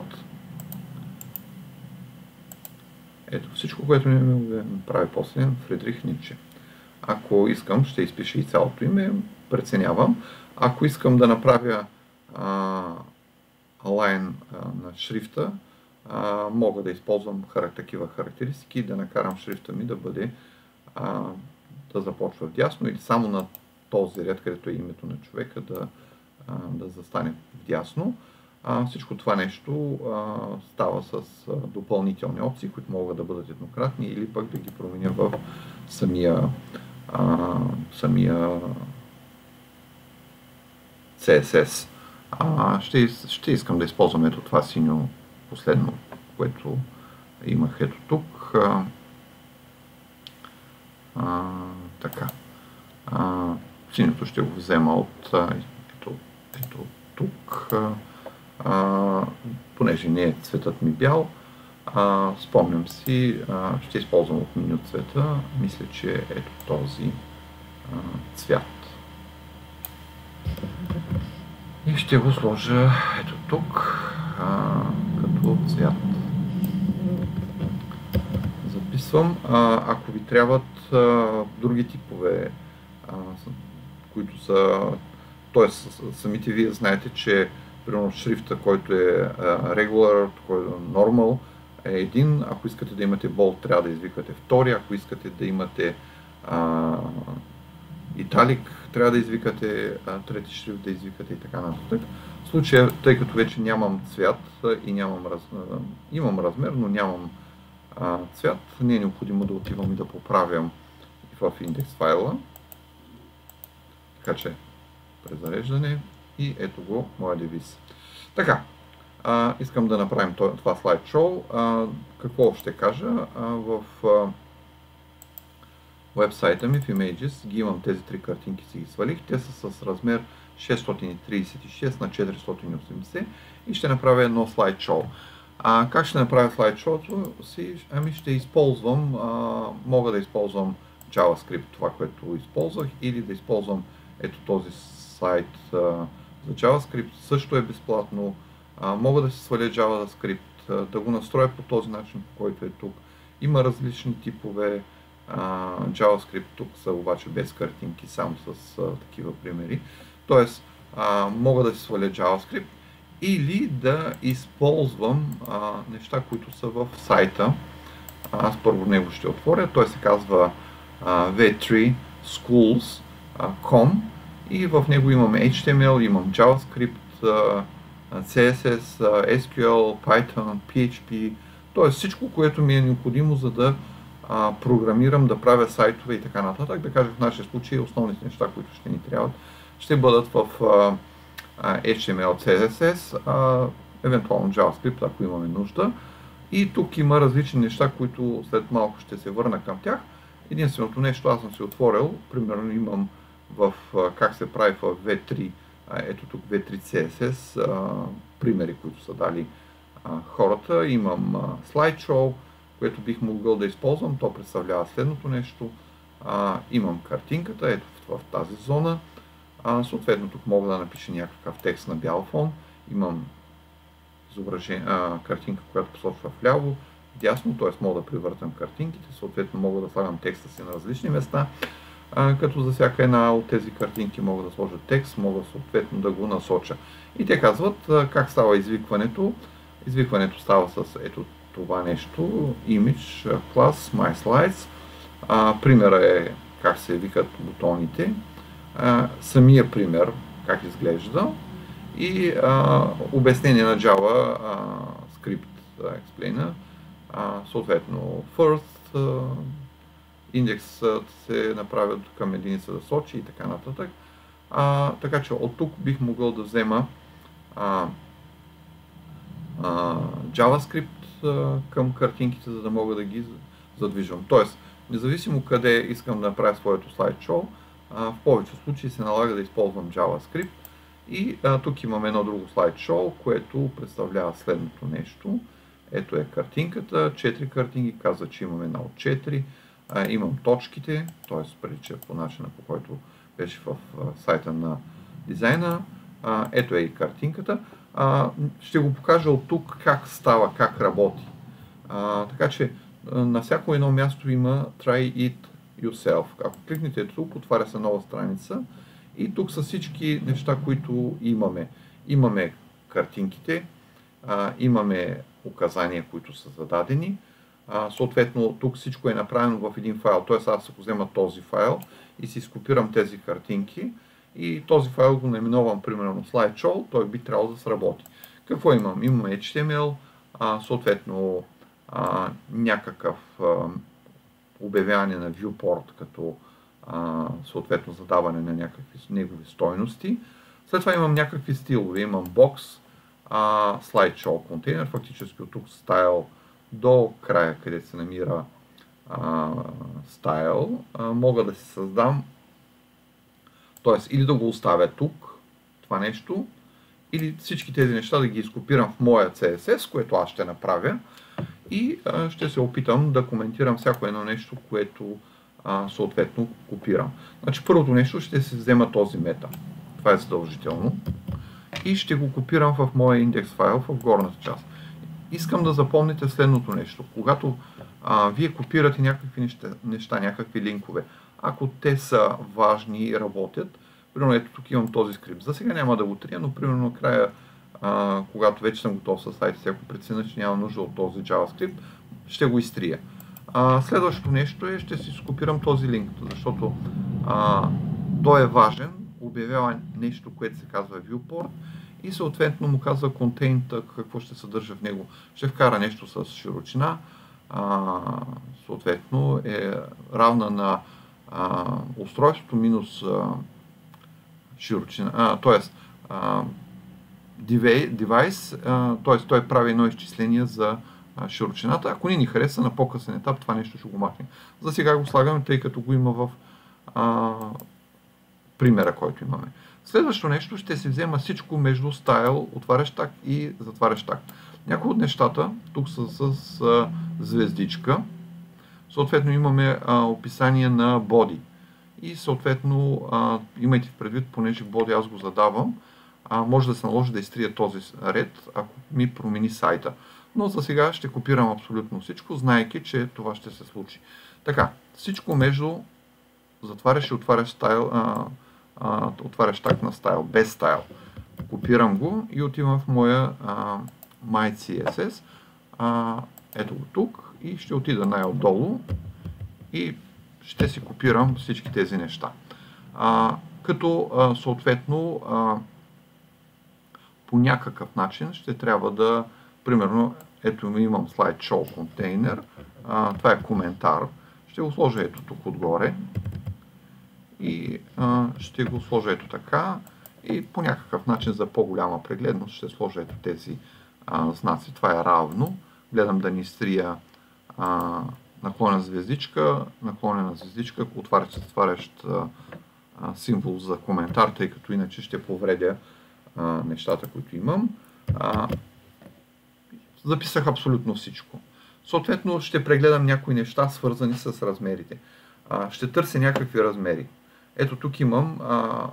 Ето всичко, което ми ме прави по-силен, Фридрих Ницше. Ако искам, ще изпиша и цялото име, преценявам. Ако искам да направя а, align а, на шрифта, а, мога да използвам хар... такива характеристики и да накарам шрифта ми да бъде а, да започва вдясно или само на този ред, където е името на човека, да, а, да застане вдясно. А, всичко това нещо а, става с а, допълнителни опции, които могат да бъдат еднократни или пък да ги променя в самия, а, самия си ес ес. А, ще, ще искам да използвам ето това синьо последно, което имах ето тук. А, а, така. А, синьото ще го взема от ето, ето тук. А, понеже не е цветът ми бял, а, спомням си, а, ще използвам от меню цвета, мисля, че ето този а, цвят. И ще го сложа ето тук, а, като цвят. Записвам. А, ако ви трябват а, други типове, а, които са, т.е. самите вие знаете, че примерно шрифта, който е regular, който е normal, е един. Ако искате да имате bold, трябва да извикате втори. Ако искате да имате а, italic, трябва да извикате а, трети шрифт, да извикате и така нататък. В случая, тъй като вече нямам цвят и нямам раз... имам размер, но нямам а, цвят, не е необходимо да отивам и да поправям в индекс файла. Така че, презареждане и ето го, моя девиз. Така, а, искам да направим това слайд-шоу. А, какво ще кажа? А, в а, вебсайта ми в Images ги имам тези три картинки, си ги свалих. Те са с размер шестстотин тридесет и шест на четиристотин и осемдесет и ще направя едно слайд-шоу. А, как ще направя слайд-шоуто си? Ами ще използвам, а, мога да използвам JavaScript, това, което използвах, или да използвам ето този сайт а, за JavaScript, също е безплатно. А, мога да си сваля JavaScript, а, да го настроя по този начин, по който е тук. Има различни типове а, JavaScript, тук са обаче без картинки, само с а, такива примери. Тоест, а, мога да си сваля JavaScript или да използвам а, неща, които са в сайта. Аз първо него ще отворя. Той се казва а, ви три schools точка ком и в него имам Ейч Ти Ем Ел, имам JavaScript, а, Си Ес Ес, Ес Кю Ел, Python, Пи Ейч Пи, т.е. всичко, което ми е необходимо, за да а, програмирам, да правя сайтове и така нататък. Да кажа, в нашия случай основните неща, които ще ни трябват, ще бъдат в а, Ейч Ти Ем Ел, Си Ес Ес, а, евентуално JavaScript, ако имаме нужда. И тук има различни неща, които след малко ще се върна към тях. Единственото нещо, аз съм си отворил, примерно имам в как се прави в ви три, ето тук ви три Си Ес Ес, примери, които са дали а, хората. Имам слайд-шоу, което бих могъл да използвам. То представлява следното нещо. А, имам картинката, ето в, в тази зона. А, съответно тук мога да напиша някакъв текст на бял фон. Имам а, картинка, която посочва вляво, дясно, т.е. мога да превъртам картинките, съответно мога да слагам текста си на различни места, а, като за всяка една от тези картинки мога да сложа текст, мога съответно да го насоча. И те казват а, как става извикването. Извикването става с ето това нещо, image, class, my slides. А, примера е как се викат бутоните, а, самия пример как изглежда и а, обяснение на Java а, script explainer. А, съответно, first, а, индексът се направят към единица да сочи и така нататък. А, така че от тук бих могъл да взема а, а, JavaScript а, към картинките, за да мога да ги задвижвам. Тоест, независимо къде искам да направя своето слайд-шоу, в повечето случаи се налага да използвам JavaScript. И а, тук имам едно друго слайд-шоу, което представлява следното нещо. Ето е картинката, четири картинки, казва, че имам една от четири. А, имам точките, т.е. прилича по начина, по който беше в а, сайта на дизайна. А, ето е и картинката. А, ще го покажа от тук как става, как работи. А, така че а, на всяко едно място има Try It Yourself. Ако кликнете тук, отваря се нова страница. И тук са всички неща, които имаме. Имаме картинките, а, имаме указания, които са зададени. А, съответно, тук всичко е направено в един файл. Т.е. аз ако взема този файл и си скопирам тези картинки и този файл го наименувам примерно slideshow, той би трябвало да сработи. Какво имам? Имам Ейч Ти Ем Ел, а, съответно а, някакъв а, обявяване на viewport, като Uh, съответно задаване на някакви негови стойности. След това имам някакви стилове. Имам бокс, uh, slideshow контейнер, фактически от тук стайл до края, където се намира uh, стайл. Uh, мога да си създам, т.е. или да го оставя тук, това нещо, или всички тези неща да ги изкопирам в моя Си Ес Ес, което аз ще направя и uh, ще се опитам да коментирам всяко едно нещо, което А, съответно копирам. Значи първото нещо ще се взема този мета. Това е задължително. И ще го копирам в моя индекс файл в горната част. Искам да запомните следното нещо. Когато а, вие копирате някакви неща, неща, някакви линкове, ако те са важни и работят, примерно ето тук имам този скрипт. За сега няма да го трия, но примерно накрая а, когато вече съм готов със сайта си, ако преценя, че няма нужда от този JavaScript, ще го изтрия. А, следващото нещо е, ще си скопирам този линк, защото а, той е важен, обявява нещо, което се казва viewport и съответно му казва content, какво ще съдържа в него. Ще вкара нещо с широчина, а, съответно е равна на а, устройството минус а, широчина, т.е. девайс, т.е. той прави едно изчисление за а, широчината. Ако ни ни хареса на по-късен етап, това нещо ще го махнем. За сега го слагаме, тъй като го има в а, примера, който имаме. Следващото нещо, ще си взема всичко между style, отварящ так и затварящ так. Някои от нещата тук са с а, звездичка. Съответно имаме а, описание на body. И съответно а, имайте в предвид, понеже body аз го задавам, а, може да се наложи да изтрия този ред, ако ми промени сайта. Но за сега ще копирам абсолютно всичко, знаейки, че това ще се случи. Така, всичко между затваряш и отваряш стайл, а, а, отваряш так на стайл, без стайл. Копирам го и отивам в моя а, myCSS. А, ето го тук и ще отида най-отдолу и ще си копирам всички тези неща. А, като а, съответно а, по някакъв начин ще трябва да, примерно, ето имам slideshow контейнер, а, това е коментар, ще го сложа ето тук отгоре и а, ще го сложа ето така и по някакъв начин за по-голяма прегледност ще сложа ето тези а, знаци. Това е равно, гледам да ни стрия а, наклонена звездичка, наклонена звездичка, отварящ, затварящ а, а, символ за коментар, тъй като иначе ще повредя а, нещата, които имам. А, записах абсолютно всичко. Съответно ще прегледам някои неща, свързани с размерите. А, ще търся някакви размери. Ето тук имам а,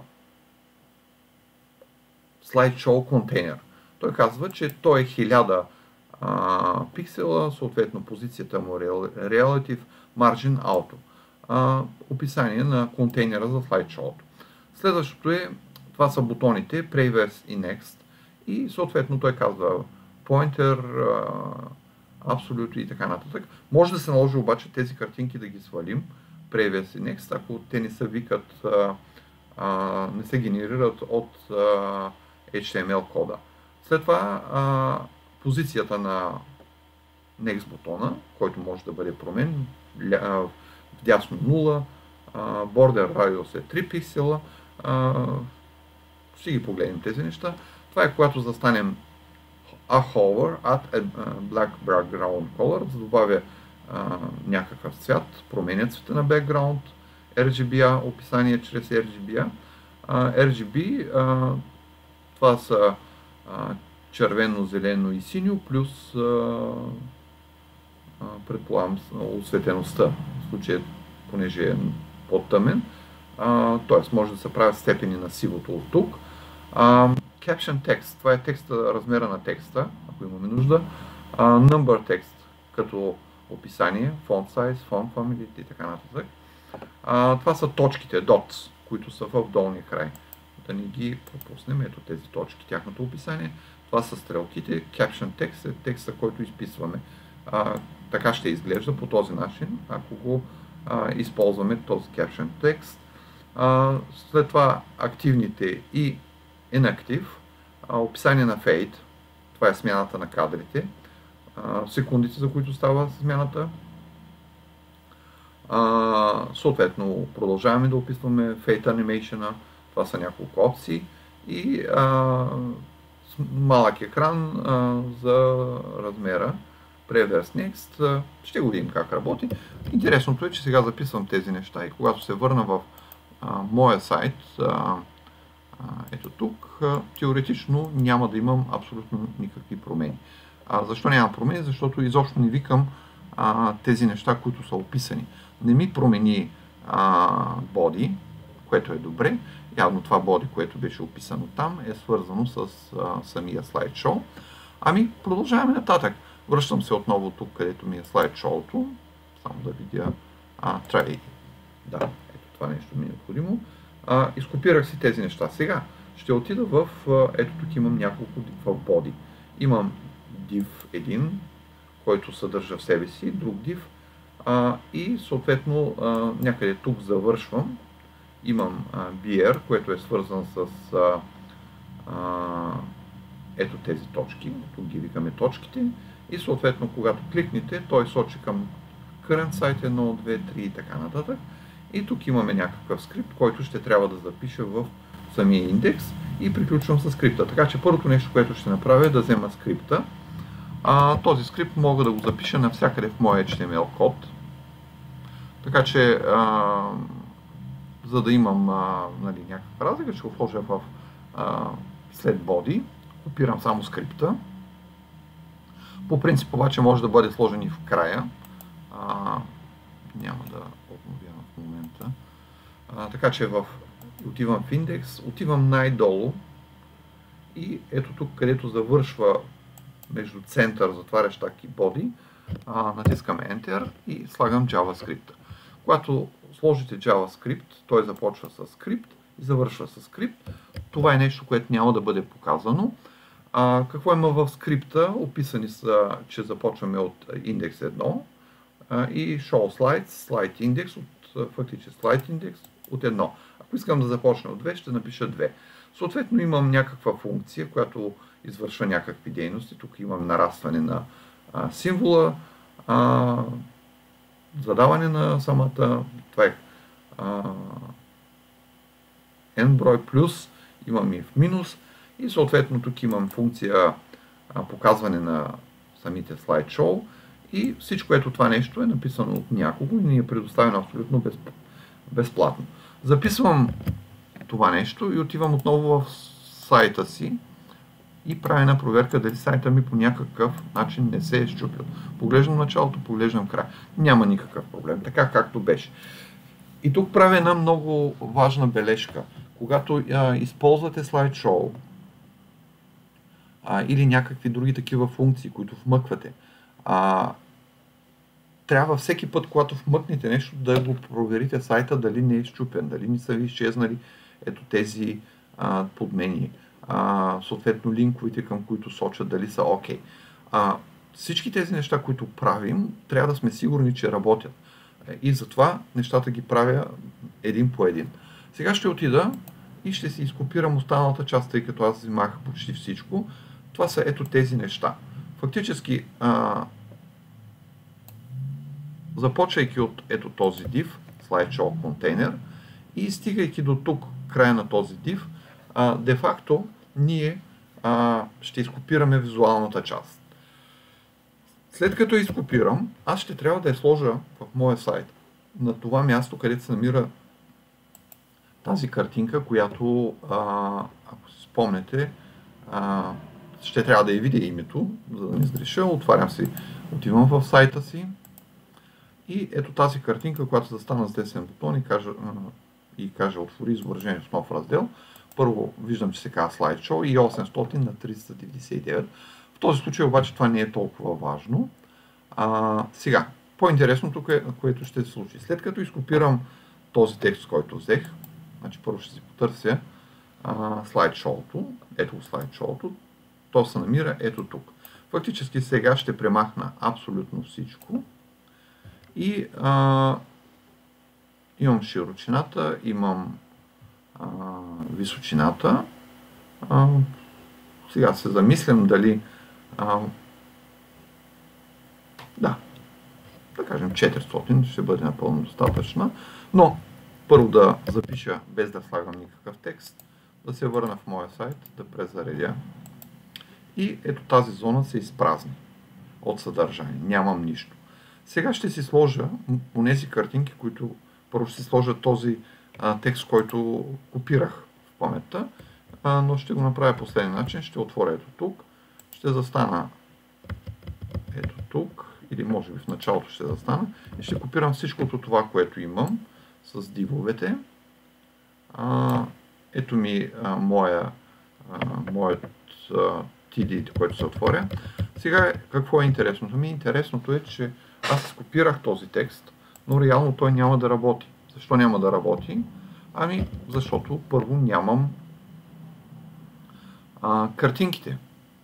slideshow контейнер. Той казва, че той е хиляда Uh, пиксела, съответно позицията му Relative Margin Auto. Uh, описание на контейнера за слайдшоуто. Следващото е, това са бутоните Previous и Next и съответно той казва Pointer, uh, Absolute и така нататък. Може да се наложи обаче тези картинки да ги свалим, Previous и Next, ако те не се викат, uh, uh, не се генерират от uh, Ейч Ти Ем Ел кода. След това uh, позицията на Next бутона, който може да бъде промен, вдясно нула, border radius е три пиксела, ще ги погледнем тези неща. Това е когато застанем a hover at a black background color, за да добавя някакъв цвят, променя цвета на background, Ар Джи Би А, описание чрез Ар Джи Би А. Ар Джи Би, това са червено, зелено и синьо, плюс а, а, предполагам осветеността, в случая, понеже е по-тъмен. Т.е. може да се правят степени на сивото от тук. А, caption text, това е текста, размера на текста, ако имаме нужда. А, number text, като описание, font size, font family и така нататък. А, това са точките, dots, които са в долния край. Да ни ги пропуснем, ето тези точки, тяхното описание. Това са стрелките, caption text е текста, който изписваме. А, така ще изглежда по този начин, ако го а, използваме този caption text. А, след това активните и inactive, а, описание на fade, това е смяната на кадрите, а, секундите, за които става смяната. А, съответно, продължаваме да описваме fade animation, това са няколко опции и а, малък екран а, за размера, Previous Next, а, ще го видим как работи. Интересното е, че сега записвам тези неща и когато се върна в а, моя сайт, а, а, ето тук, а, теоретично няма да имам абсолютно никакви промени. А, защо няма промени? Защото изобщо не викам а, тези неща, които са описани. Не ми промени а, body, което е добре. Явно това body, което беше описано там, е свързано с а, самия слайдшоу. Ами, продължаваме нататък. Връщам се отново тук, където ми е слайдшоуто. Само да видя. А, try. Да, ето това нещо ми е необходимо. А, изкопирах си тези неща. Сега, ще отида в, ето тук имам няколко в body. Имам div един, който съдържа в себе си друг div а, и съответно а, някъде тук завършвам. Имам а, br, което е свързан с а, а, ето тези точки. Тук ги викаме точките и съответно когато кликнете, той сочи към current site едно, две, три и така нататък. И тук имаме някакъв скрипт, който ще трябва да запиша в самия индекс и приключвам с скрипта. Така че първото нещо, което ще направя е да взема скрипта. А, този скрипт мога да го запиша навсякъде в моя Ейч Ти Ем Ел код. Така че, а, за да имам а, нали, някаква разлика, ще го вложа в а, след body. Копирам само скрипта. По принцип обаче може да бъде сложен и в края. А, няма да обновявам в момента. А, така че в, отивам в индекс, отивам най-долу и ето тук, където завършва между център, затварящ так и body, а, натискам Enter и слагам JavaScript. Когато сложите JavaScript, той започва с скрипт и завършва с скрипт. Това е нещо, което няма да бъде показано. А, какво има в скрипта? Описани са, че започваме от индекс едно а, и show slides, slide index, от, фактически slide index от едно. Ако искам да започна от две, ще напиша две. Съответно имам някаква функция, която извършва някакви дейности. Тук имам нарастване на а, символа, а, задаване на самата, това е а, n брой плюс, имам и в минус и съответно тук имам функция а, показване на самите слайдшоу и всичко ето това нещо е написано от някого и ни е предоставено абсолютно без, безплатно. Записвам това нещо и отивам отново в сайта си и правя една проверка дали сайта ми по някакъв начин не се е счупил. Поглеждам началото, поглеждам края. Няма никакъв проблем, така както беше. И тук правя една много важна бележка. Когато а, използвате слайдшоу а, или някакви други такива функции, които вмъквате, а, трябва всеки път, когато вмъкнете нещо, да го проверите сайта дали не е счупен, дали не са ви изчезнали ето тези а, подмени. А, съответно линковете, към които сочат дали са окей. Okay. Всички тези неща, които правим, трябва да сме сигурни, че работят. И затова нещата ги правя един по един. Сега ще отида и ще си изкопирам останалата част, тъй като аз взимах почти всичко. Това са ето тези неща. Фактически, а, започвайки от ето този div, slideshow container, и стигайки до тук, края на този div, а, де-факто ние а, ще изкопираме визуалната част. След като изкопирам, аз ще трябва да я сложа в моя сайт. На това място, където се намира тази картинка, която, а, ако си спомнете, а, ще трябва да я видя името, за да не сгреша. Отварям си, отивам в сайта си и ето тази картинка, която застана с десен бутон и каже, и каже отвори изображение в нов раздел. Първо виждам, че се казва слайдшоу и осемстотин на триста деветдесет и девет. В този случай обаче това не е толкова важно. А, сега, по-интересно тук е, което ще се случи. След като изкопирам този текст, който взех, значи първо ще си потърся а, слайдшоуто, ето слайдшоуто, то се намира ето тук. Фактически сега ще премахна абсолютно всичко и а, имам широчината, имам а, височината. А, сега се замислям дали а, да, да кажем четиристотин ще бъде напълно достатъчна, но първо да запиша без да слагам никакъв текст, да се върна в моя сайт, да презаредя и ето тази зона се изпразни от съдържание, нямам нищо. Сега ще си сложа онези картинки, които първо ще си сложа този а, текст, който копирах в паметта, а, но ще го направя последния начин, ще отворя ето тук, ще застана ето тук, или може би в началото ще застана и ще копирам всичкото това, което имам с дивовете. А, ето ми а, моя, а, моят а, ти ди, който се отворя. Сега какво е интересното ми? Интересното е, че аз скопирах този текст, но реално той няма да работи. Защо няма да работи? Ами, защото първо нямам А, картинките.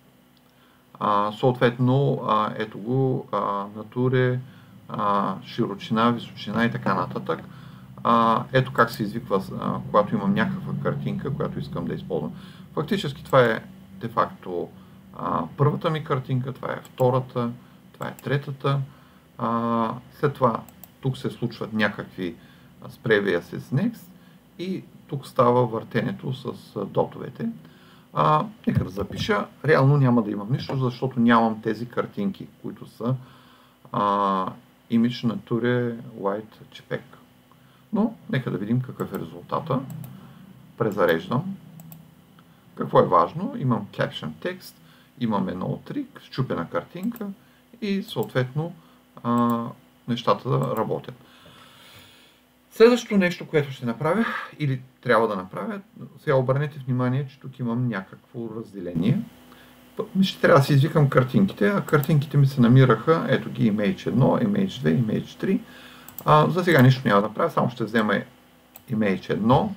А, съответно, а, ето го, а, натуре, а, широчина, височина и така нататък. А, ето как се извиква, а, когато имам някаква картинка, която искам да използвам. Фактически това е де-факто а, първата ми картинка, това е втората, това е третата. А, след това тук се случват някакви с previous с next и тук става въртенето с а, дотовете. А, нека да запиша. Реално няма да имам нищо, защото нямам тези картинки, които са а, Image Nature White JPEG. Но нека да видим какъв е резултата. Презареждам. Какво е важно? Имам Caption текст, имам едно трик, счупена картинка и съответно а, нещата да работят. Следващото нещо, което ще направя или трябва да направя, сега обърнете внимание, че тук имам някакво разделение. Ще трябва да си извикам картинките, а картинките ми се намираха, ето ги Image едно, Image две, Image три. А, за сега нищо няма да правя, само ще взема Image едно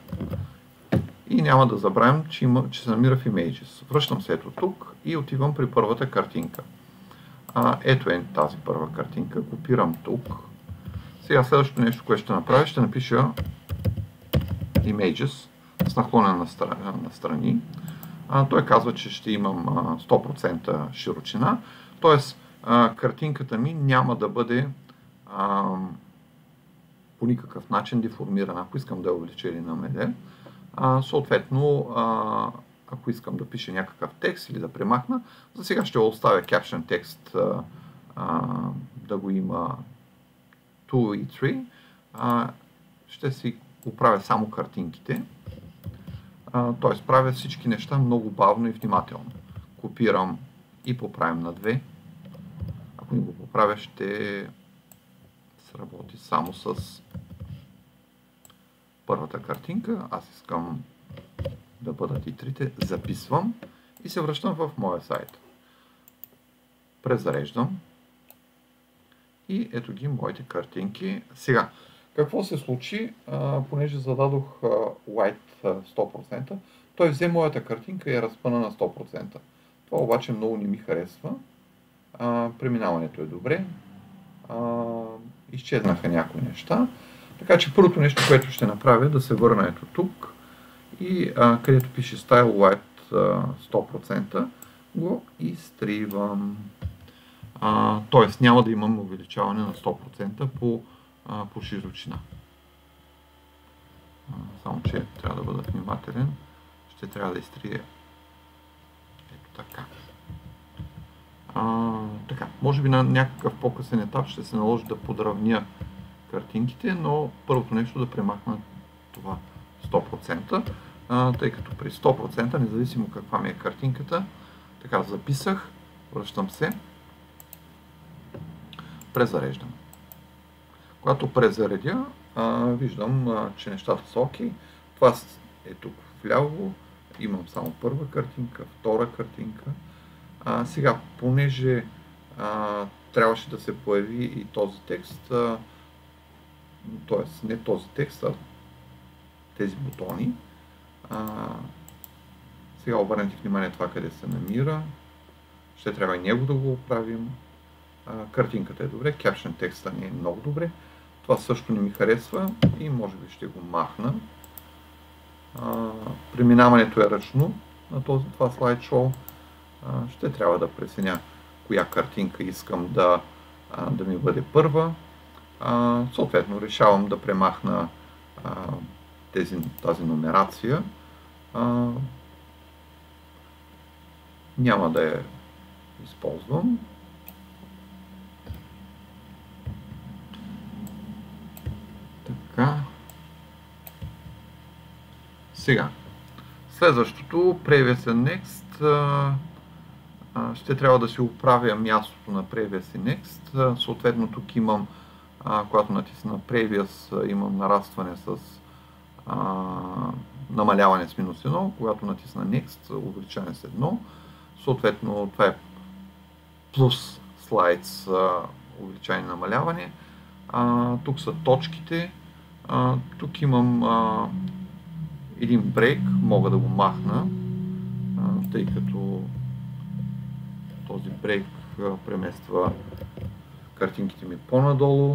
и няма да забравям, че, има, че се намира в Images. Връщам се ето тук и отивам при първата картинка. А, ето е тази първа картинка, копирам тук. Сега следващото нещо, което ще направя, ще напиша Images с наклонена на, на страни. А, той казва, че ще имам а, сто процента широчина, т.е. картинката ми няма да бъде а, по никакъв начин деформирана, ако искам да я увелича или намаля. А, съответно, а, ако искам да пиша някакъв текст или да премахна, за сега ще оставя Caption текст а, а, да го има две и три. А, ще си оправя само картинките. Т.е. правя всички неща много бавно и внимателно. Копирам и поправям на две. Ако не го поправя, ще сработи само с първата картинка. Аз искам да бъдат и трите. Записвам и се връщам в моя сайт. Презареждам. И ето ги моите картинки. Сега, какво се случи, а, понеже зададох а, White сто процента, той взе моята картинка и я разпъна на сто процента. Това обаче много не ми харесва. А, преминаването е добре. А, изчезнаха някои неща. Така че първото нещо, което ще направя, да се върна ето тук и а, където пише Style White а, сто процента, го изтривам. А, тоест няма да имам увеличаване на сто процента по, а, по широчина. А, само че трябва да бъда внимателен. Ще трябва да изтрия ето така. А, така. Може би на някакъв по-късен етап ще се наложи да подравня картинките, но първото нещо да премахна това сто процента, а, тъй като при сто процента, независимо каква ми е картинката, така записах, връщам се, презареждам. Когато презаредя, а, виждам, а, че нещата са окей. Това е тук вляво, имам само първа картинка, втора картинка. А, сега, понеже а, трябваше да се появи и този текст, а, т.е. не този текст, а тези бутони. А, сега обърнете внимание това къде се намира. Ще трябва и него да го оправим. А, картинката е добре, Caption текста не е много добре. Това също не ми харесва и може би ще го махна. А, преминаването е ръчно на този, това слайдшоу. А, ще трябва да преценя коя картинка искам да, а, да ми бъде първа. А, съответно решавам да премахна а, тези, тази номерация. А, няма да я използвам. Така. Сега. Следващото, Previous and Next. А, а, ще трябва да си оправя мястото на Previous и Next. А, съответно тук имам, а, когато натисна Previous, а, имам нарастване с а, намаляване с минус едно. Когато натисна Next, увеличаване с едно. Съответно това е плюс слайдс, увеличаване и намаляване. А, тук са точките. А, тук имам а, един брейк, мога да го махна. А, тъй като този брейк премества картинките ми по-надолу.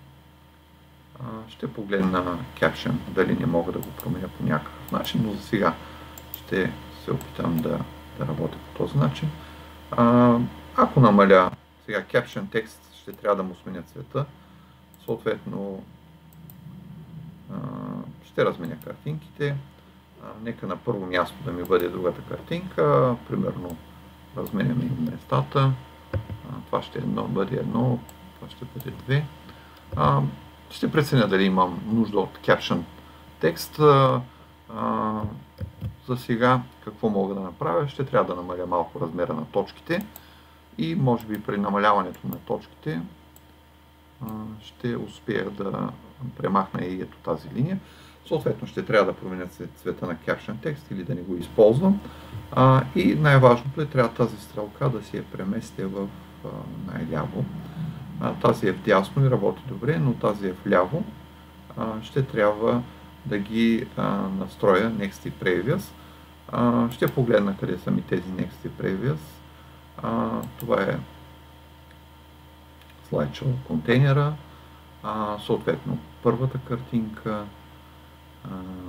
Ще погледна Caption, дали не мога да го променя по някакъв начин, но за сега ще се опитам да, да работя по този начин. А, ако намаля сега Caption текст, ще трябва да му сменя цвета. Съответно, а, ще разменя картинките. А, нека на първо място да ми бъде другата картинка. Примерно, разменяме местата. А, това ще едно, бъде едно, това ще бъде две. А, ще преценя дали имам нужда от Caption текст. А, а, за сега какво мога да направя? Ще трябва да намаля малко размера на точките и може би при намаляването на точките а, ще успея да премахна и ето тази линия. Съответно ще трябва да променя цвета на Caption текст или да не го използвам. А, и най-важното е, трябва тази стрелка да си я преместя в а, най-ляво. А, тази е вдясно и работи добре, но тази е вляво. А, ще трябва да ги а, настроя Next и Previous. А, ще погледна къде са ми тези Next и Previous. А, това е Slideshow контейнера. А, съответно, първата картинка. А,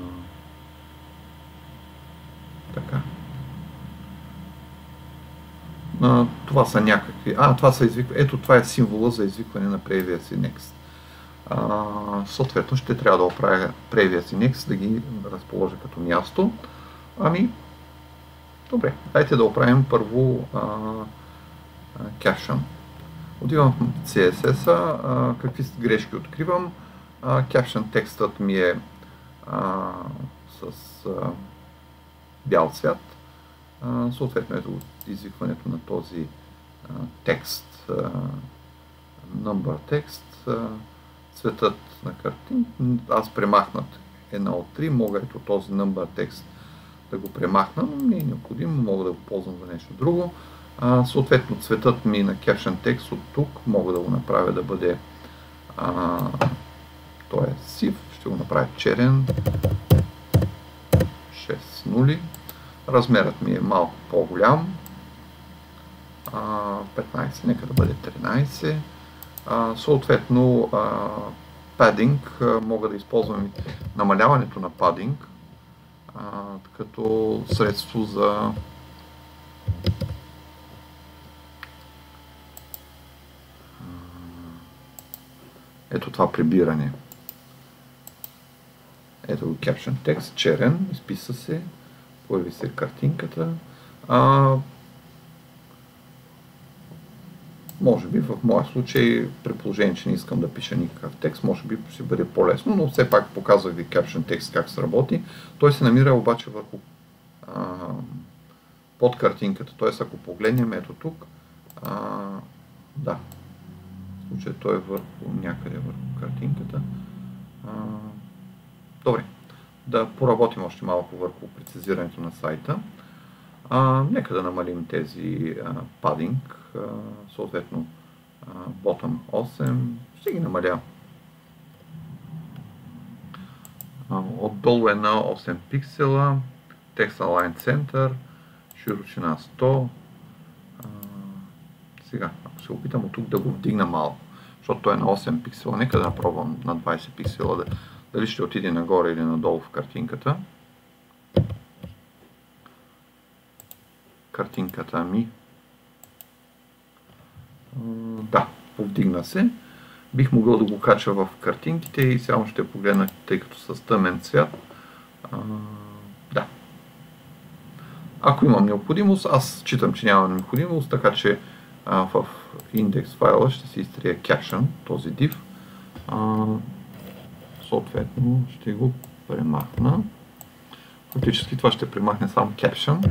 така. А, това са някакви... А, това са извиква... Ето, това е символа за извикване на Previous и Next. А, съответно, ще трябва да оправя Previous и Next, да ги разположа като място. Ами, добре, дайте да оправим първо а, а, Caption. Отивам в Си Ес Ес-а, какви грешки откривам. А, Caption текстът ми е а, с а, бял цвят. А, съответно, ето извикването на този а, текст, а, number текст, а, цветът на картин. Аз премахнат една от три, мога ето този number текст да го премахна, но не е необходимо, мога да го ползвам за нещо друго. А, съответно, цветът ми на Caption текст от тук мога да го направя да бъде а, той е сив, ще го направя черен, шест нули. Размерът ми е малко по-голям, петнайсет, нека да бъде тринайсет. А, съответно, а, падинг, а, мога да използвам намаляването на падинг а, като средство за ето това прибиране. Ето го Caption текст, черен, изписа се, появи се картинката. А, може би в моя случай, при положение, че не искам да пиша никакъв текст, може би ще бъде по-лесно, но все пак показвах ви Caption текст как се работи. Той се намира обаче върху а, под картинката, т.е. ако погледнем ето тук, а, да, в случай той е върху някъде върху картинката. А, добре, да поработим още малко върху прецизирането на сайта. А, нека да намалим тези а, падинг, а, съответно а, bottom осем, ще ги намаля. А, отдолу е на осем пиксела, Text Align Center, широчина сто. А, сега, ако се опитам от тук да го вдигна малко, защото той е на осем пиксела, нека да пробвам на двайсет пиксела, дали ще отиде нагоре или надолу в картинката. Картинката ми. Да, повдигна се. Бих могъл да го кача в картинките и само ще погледна, тъй като с тъмен цвят. А, да. Ако имам необходимост, аз считам, че нямам необходимост, така че а, в индекс файла ще си изтрия Caption, този div. А, съответно ще го премахна. Фактически това ще премахне само Caption.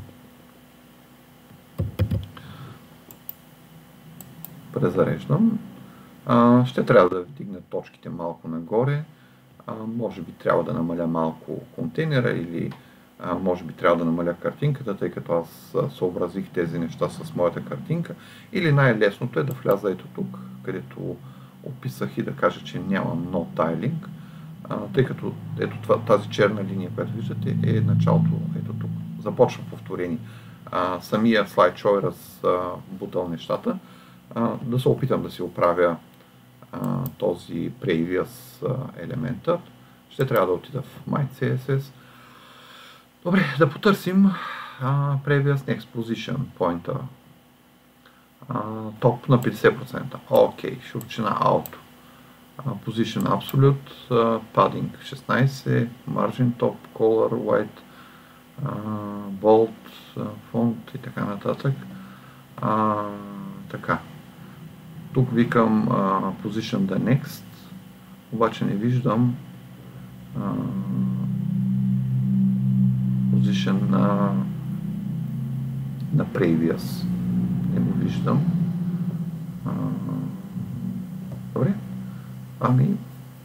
Презареждам. А, ще трябва да вдигна точките малко нагоре. А, може би трябва да намаля малко контейнера или а, може би трябва да намаля картинката, тъй като аз съобразих тези неща с моята картинка. Или най-лесното е да вляза ето тук, където описах и да кажа, че нямам no tiling, а, тъй като ето това, тази черна линия, която виждате, е началото ето тук. започва повторени. А, самия SlideShow е разбутал нещата. А, да се опитам да си оправя а, този previous елемента. Ще трябва да отида в MyCSS. Добре, да потърсим а, previous next position pointer. Топ на петдесет процента. Окей, широчина auto. Uh, position absolute, uh, padding шестнайсет, margin top, color, white, uh, bold, uh, font и така нататък. Uh, така. Тук викам uh, position the next, обаче не виждам uh, position на, на previous. Не го виждам. Uh, добре. Ами,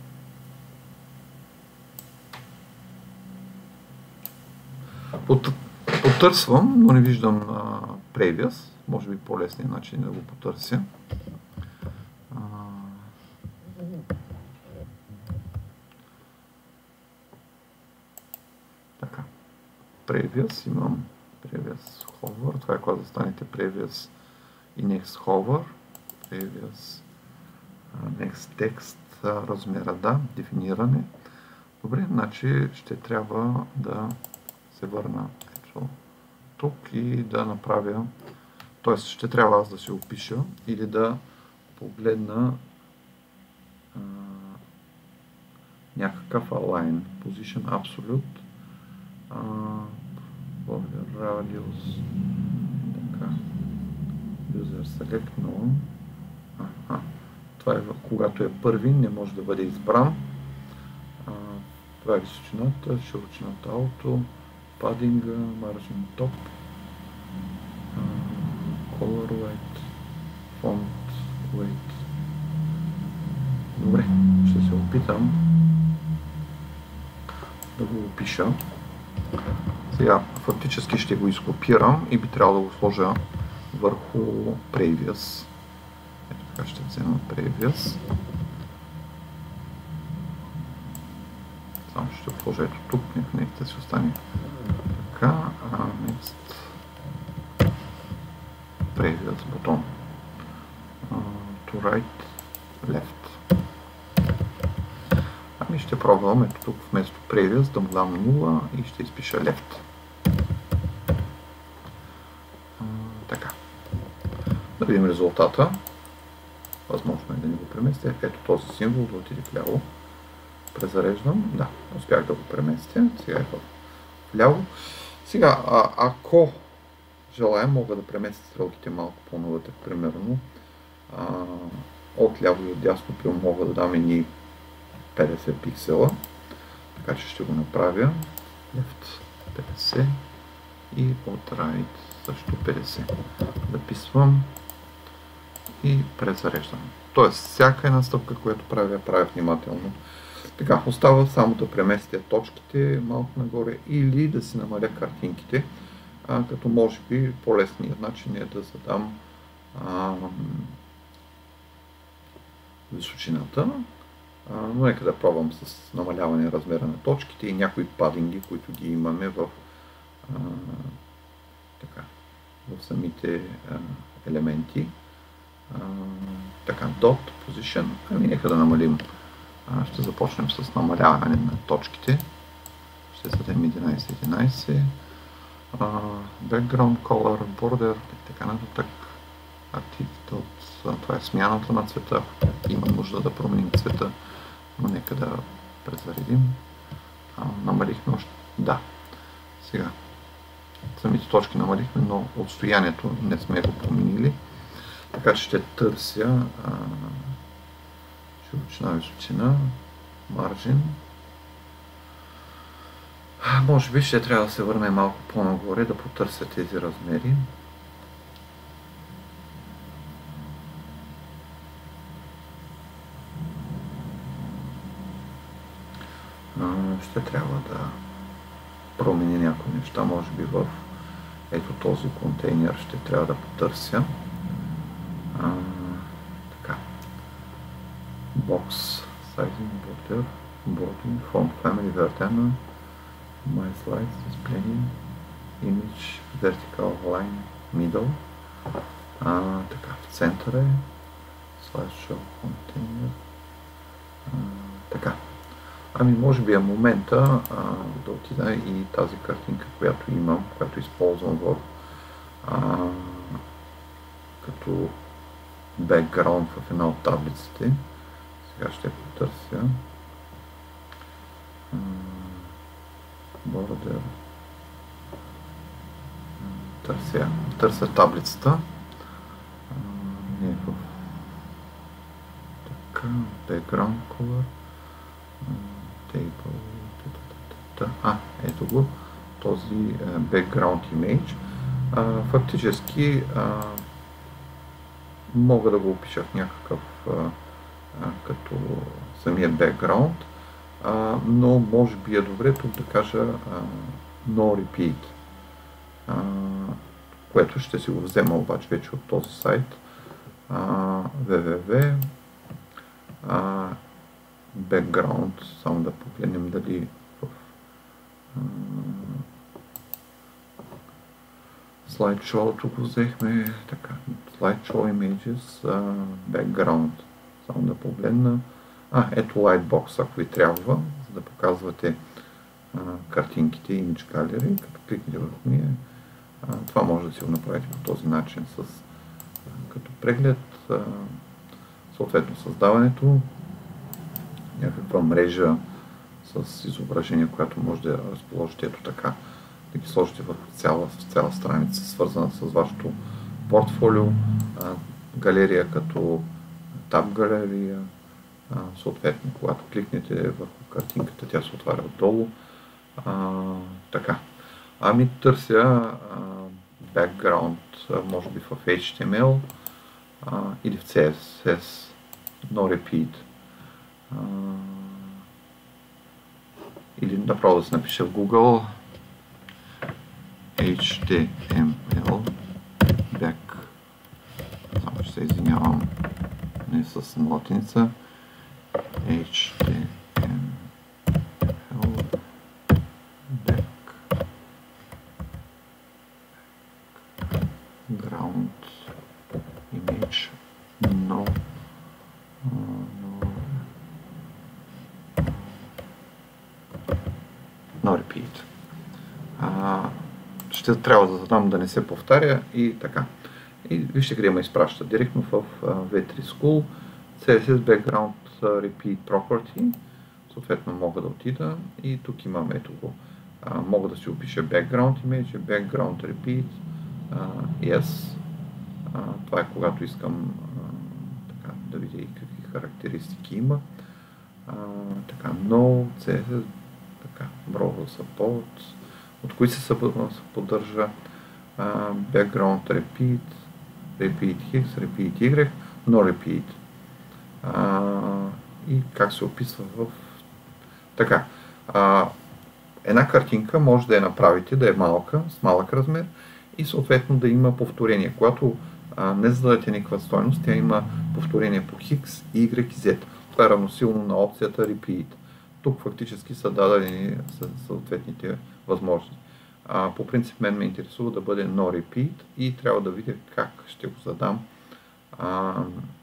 потърсвам, но не виждам а, previous. Може би по-лесният начин да го потърся. А, така. Previous имам previous hover. Това е когато да станете previous и next hover. Previous next text, размера да, дефиниране. Добре, значи ще трябва да се върна ето тук и да направя, т.е. ще трябва аз да си опиша или да погледна а, някакъв align, position absolute, а, border radius, така, user select, no, аха. Това е когато е първи, не може да бъде избран. А, това е височината, широчината auto, падинга, margin top, а, color white, font weight. Добре, ще се опитам да го опиша. Сега фактически ще го изкопирам и би трябвало да го сложа върху previous. Ето така ще взема previous. Само ще го сложа ето тук, нека си остане така. А, next. Previous бутон. Uh, to right, left. Ами ще пробвам ето тук вместо previous да му дам нула и ще изпиша left. Uh, така. Да видим резултата. Възможно е да не го преместя. Ето този символ да отиде вляво. Презареждам. Да, успях да го преместя. Сега е вляво. Сега, а, ако желая, мога да преместя стрелките малко по-навътре, примерно. А, от ляво и от дясно мога да дам едни петдесет пиксела. Така че ще го направя. Left петдесет и от right също петдесет. Записвам и презареждам. Тоест, всяка една стъпка, която правя, правя внимателно. Така, остава само да преместя точките малко нагоре или да си намаля картинките, а, като може би по-лесният начин е да задам а, височината. А, но нека да пробвам с намаляване размера на точките и някои падинги, които ги имаме в, а, така, в самите а, елементи. А, така, dot position. Ами нека да намалим. А, ще започнем с намаляване на точките. Ще зададем единайсет единайсет. Uh, background color, border и така нататък. Active dot. Това е смяната на цвета. Има нужда да променим цвета, но нека да презаредим. Uh, намалихме още. Да. Сега. Самите точки намалихме, но отстоянието не сме го променили. Така че ще търся uh, широчина, височина, маржин. Може би ще трябва да се върне малко по-нагоре, да потърся тези размери. Ще трябва да променя някои неща, може би в ето този контейнер ще трябва да потърся. А, така. Box, sizing, border, boarding, font, family, vertena. My slides, display, image, vertical line, middle. А, така, в центъра е slideshow container. А, така. Ами може би е момента а, да отида и тази картинка, която имам, която използвам в а, като бекграунд в една от таблиците. Сега ще потърся. Border. Търся, търся таблицата. Не е в така, background color, table, а, ето го, този background image. А, фактически а, мога да го опиша в някакъв а, а, като самия background, а, но може би е добре тук да кажа а, no repeat, а, което ще си го взема обаче вече от този сайт а, www а, background, само да погледнем дали в slideshow-то го взехме, така, slideshow images, а, background, само да погледна. А, ето Lightbox, ако ви трябва, за да показвате а, картинките и Image Gallery, като кликнете върху нея. А, това може да си го направите по този начин, с, а, като преглед, а, съответно създаването, някаква мрежа с изображение, която може да разположите ето така, да ги сложите върху цяла, цяла страница, свързана с вашето портфолио, а, галерия като таб галерия, а, съответно, когато кликнете върху картинката, тя се отваря отдолу. А, така. Ами търся а, background, може би в Ейч Ти Ем Ел а, или в Си Ес Ес, no repeat. А, или направо да се напише в Google Ейч Ти Ем Ел back, само ще се извинявам, не с латиница, Ейч Ти Ем Ел back ground image no no repeat. А, ще трябва да задам да не се повтаря и така. И вижте къде ме изпраща. Директно в ви три School, Си Ес Ес Background Repeat Property. Съответно мога да отида и тук имам ето го. А, мога да си опиша Background Image, Background Repeat, а, Yes. А, това е когато искам а, така, да видя и какви характеристики има. А, така, No, Си Ес Ес, така, Browser Support, от кои се поддържа uh, Background Repeat, Repeat X, Repeat Y, No Repeat. Uh, и как се описва в... Така, uh, една картинка може да я направите, да е малка, с малък размер и съответно да има повторение. Когато uh, не зададете никаква стойност, тя има повторение по X, Y и Z. Това е равносилно на опцията Repeat. Тук фактически са дадени съответните възможности. А, по принцип мен ме интересува да бъде no repeat и трябва да видя как ще го задам а,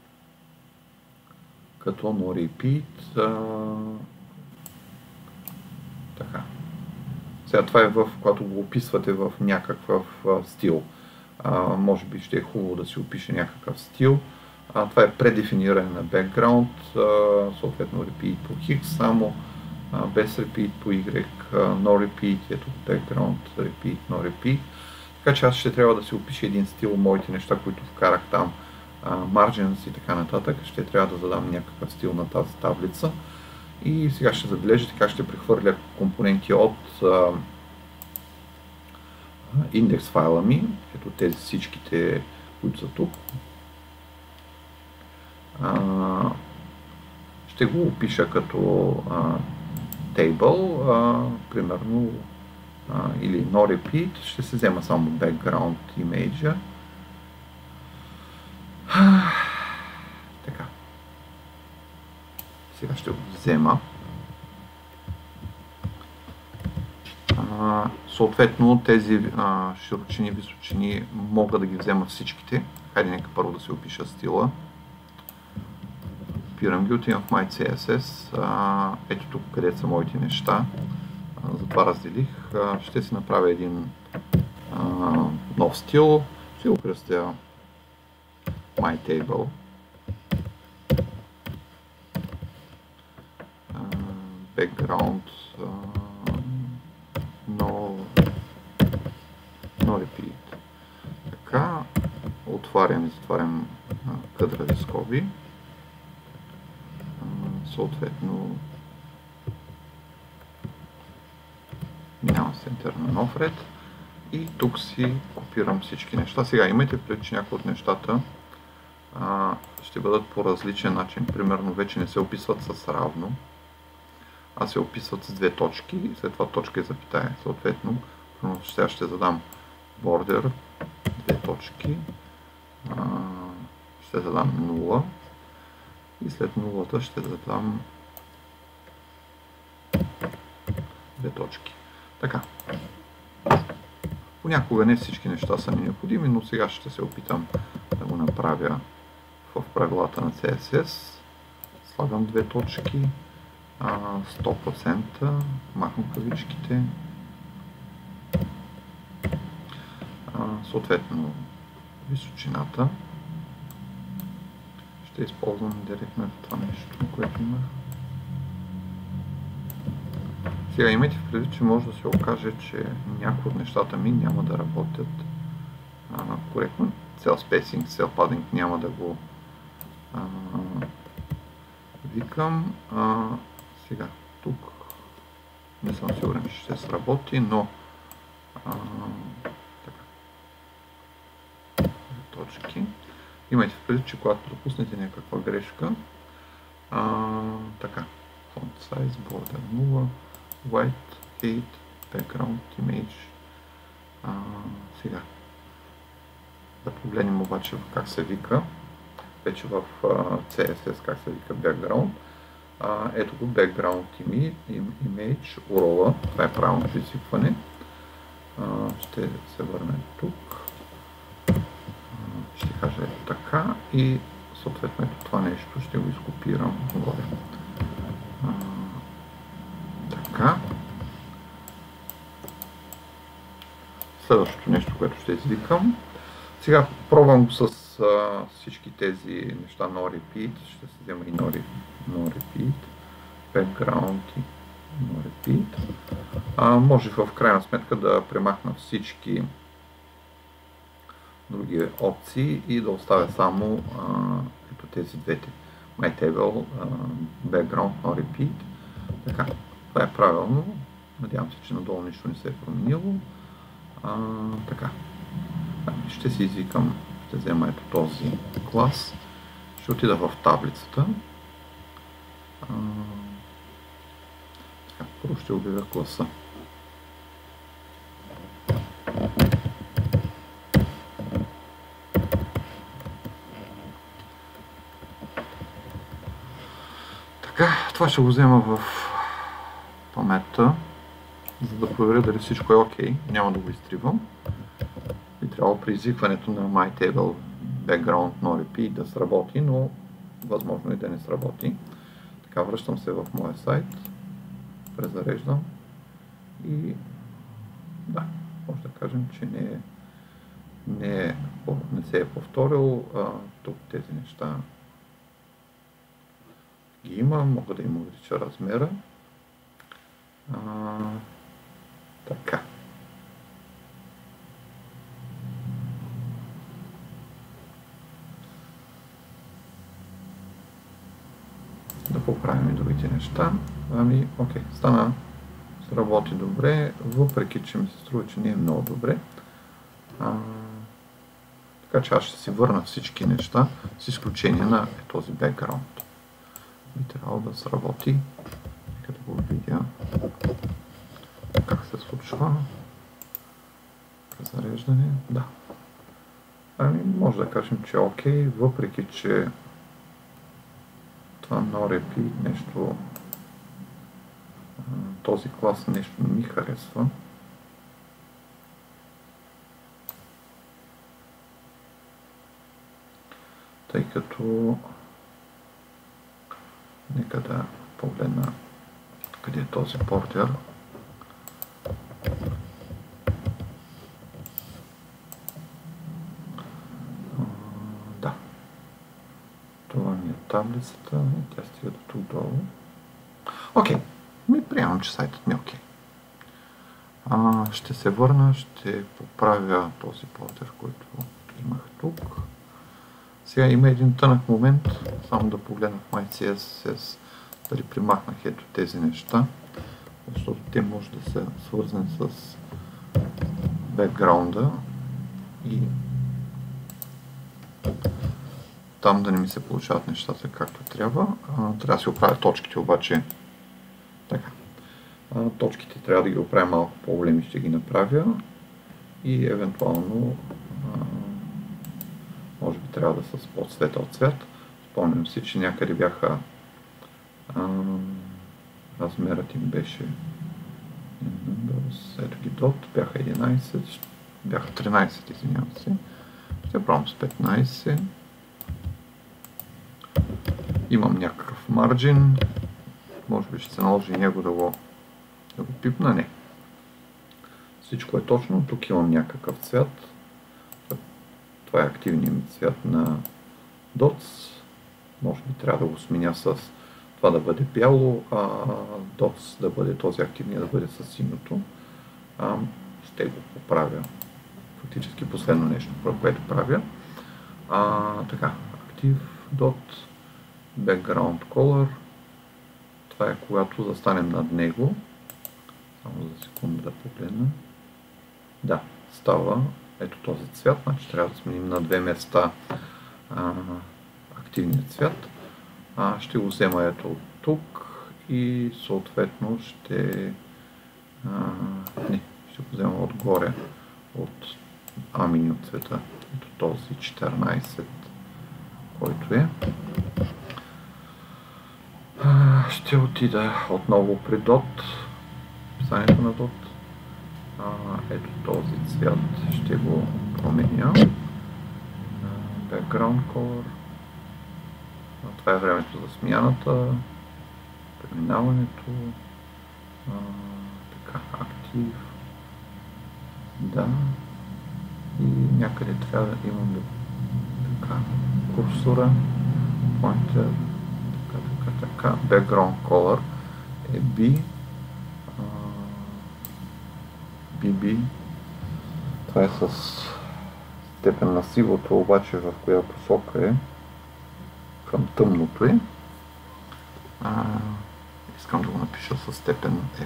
като no repeat. А, така. Сега това е в, когато го описвате в някакъв а, стил. А, може би ще е хубаво да си опише някакъв стил. А, това е предефиниране на background, а, съответно repeat по X само, а, без repeat по Y, а, no repeat, ето background, repeat, no repeat. Така че аз ще трябва да си опиша един стил, моите неща, които вкарах там, а, margins и така нататък, ще трябва да задам някакъв стил на тази таблица. И сега ще забележите как ще прехвърля компоненти от а, индекс файла ми, ето тези всичките, които са тук. А, ще го опиша като а, table, а, примерно, а, или no repeat, ще се взема само background image. Така. Сега ще го взема. А, съответно тези а, широчини, височини мога да ги взема всичките. Хайде, нека първо да си опиша стила. Опирам ги, отивам в My си Ес Ес. А, ето тук, където са моите неща. А, затова разделих. А, ще си направя един а, нов стил. Ще го кръстя My Table. Background, uh, no, no repeat. Така, отварям и затварям uh, квадратни скоби. Uh, съответно, минавам с Enter на нов ред и тук си копирам всички неща. Сега имайте предвид, че някои от нещата uh, ще бъдат по различен начин. Примерно вече не се описват с равно, а се описват с две точки и след това точка и запитая. Съответно, сега ще задам border, две точки, ще задам нула и след нулата ще задам две точки. Така. Понякога не всички неща са ми необходими, но сега ще се опитам да го направя в правилата на Си Ес Ес. Слагам две точки. сто процента, махам кавичките, съответно височината. Ще използвам директно това нещо, което имах. Сега имайте в предвид, че може да се окаже, че някои от нещата ми няма да работят а, коректно. Cell spacing, cell padding няма да го а, викам. А, Сега, тук не съм сигурен, че ще сработи, но а, така. Точки. Имайте в предвид, че когато допуснете някаква грешка, а, така, font size, border нула, white, height, background, image. А, сега, да погледнем обаче как се вика, вече в Си Ес Ес как се вика background. Uh, ето го, background image, урола, това е правилното изсипване. Uh, ще се върнем тук. Uh, ще кажа ето така и съответно ето това нещо ще го изкопирам горе. Uh, така. Следващото нещо, което ще извикам. Сега пробвам го с uh, всички тези неща no repeat. Ще се взема и no repeat. No repeat, background и no repeat. А, може в крайна сметка да премахна всички други опции и да оставя само а, ето тези двете. My table, а, background, no repeat. Така, това е правилно. Надявам се, че надолу нищо не се е променило. А, така. Ще си извикам, ще взема ето този клас. Ще отида в таблицата. А, така, първо ще обявя класа. Така, това ще го взема в паметта, за да проверя дали всичко е окей. Няма да го изтривам. Би трябвало при извикването на MyTable Background No Repeat да сработи, но възможно и да не сработи. Така, връщам се в моя сайт, презареждам и да, може да кажем, че не, е, не, е, не се е повторил. А, тук тези неща ги има, мога да им увелича размера. А, така. Да поправим и другите неща. Ами, окей, стана, сработи добре, въпреки че ми се струва, че не е много добре. А, така че аз ще си върна всички неща, с изключение на този бекграунд. Би трябвало да сработи. Нека да го видя как се случва. Зареждане, да. Ами, може да кажем, че е окей, въпреки че това no repeat нещо, този клас нещо не ми харесва. тъй като нека да погледна къде е този бордер. Да. Това ми е таблицата и тя стига до тук долу. Окей. Ми приемам, че сайтът ми е окей. А, ще се върна, ще поправя този бордер, който имах тук. Сега има един тънък момент, само да погледна в My си ес ес, дали примахнах ето тези неща, защото те може да са свързани с бекграунда и там да не ми се получават нещата както трябва. А, трябва да си оправя точките обаче. Така. А, точките трябва да ги оправя малко по-големи, ще ги направя и евентуално а, може би трябва да са с по-светъл цвет. Спомням си, че някъде бяха а, размерът им беше ето ги дот, бяха единайсет, бяха тринайсет, извинявам се. Ще пробвам с петнайсет. Имам някакъв марджин. Може би ще се наложи него да го, да го пипна. Не. Всичко е точно. Тук имам някакъв цвят. Това е активният ми цвят на Dots. Може би трябва да го сменя с това да бъде бяло, а Dots да бъде този активният да бъде с синьото. А, ще го поправя. Фактически последно нещо, което правя. А, така, Active Dot, Background Color. Това е когато застанем над него. Само за секунда да погледна. Да, става ето този цвят, значи трябва да сменим на две места а, активния цвят. А, ще го взема ето от тук и съответно ще а, не, ще го взема отгоре от амини от цвета, ето този четиринайсет, който е. А, ще отида отново при Dot, описанието на Dot. А, ето този цвят ще го променя. Background Color. Това е времето за смяната, преминаването, а, така, актив, да, и някъде трябва да имам да, така, курсора, pointer, така, така, така, background color е B, а, би би, това е с степен на сивото, обаче в коя посока е. Към тъмното е. А, искам да го напиша с степен F.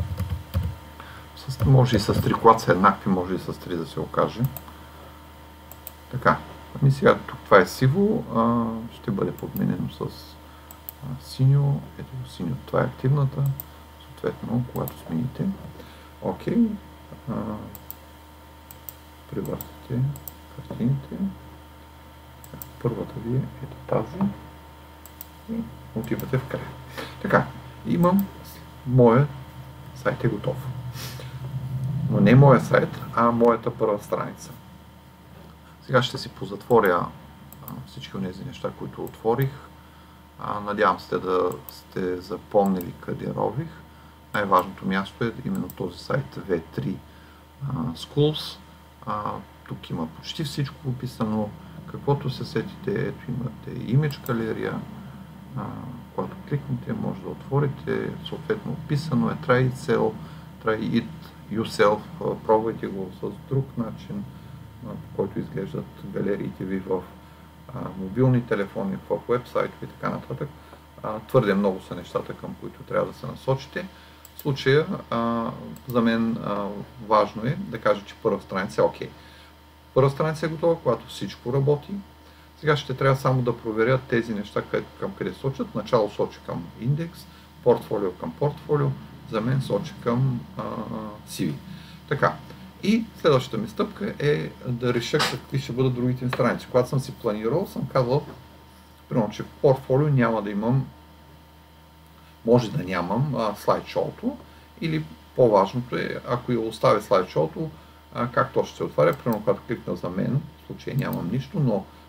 С, може и с три, когато са еднакви, може и с три да се окаже. Така. Ами сега тук това е сиво, а, ще бъде подменено с а, синьо. Ето синьо, това е активната. Съответно, когато смените. Окей. А, превъртате картините. Първата ви е ето тази и отивате в края. Така, имам моят сайт е готов. Но не моят сайт, а моята първа страница. Сега ще си позатворя всички от тези неща, които отворих. Надявам се да сте запомнили къде рових. Най-важното място е именно този сайт ви три Schools. Тук има почти всичко описано. Каквото се сетите, ето имате Image галерия, а, когато кликнете, може да отворите, съответно описано е Try it self, Try it yourself, пробвайте го с друг начин, а, по който изглеждат галериите ви в а, мобилни телефони, в вебсайтове и така нататък. А, твърде много са нещата, към които трябва да се насочите. В случая а, за мен а, важно е да кажа, че първа страница е окей. Първа страница е готова, когато всичко работи. Сега ще трябва само да проверя тези неща към къде сочат. Начало сочи към индекс, портфолио към портфолио, за мен сочи към а, си ви. Така. И следващата ми стъпка е да реша какви ще бъдат другите ми страници. Когато съм си планирал, съм казал, примерно, че в портфолио няма да имам, може да нямам а, слайдшоуто, или по-важното е, ако я оставя слайдшоуто, как то ще се отваря. Примерно, когато кликна за мен, в случай нямам нищо, но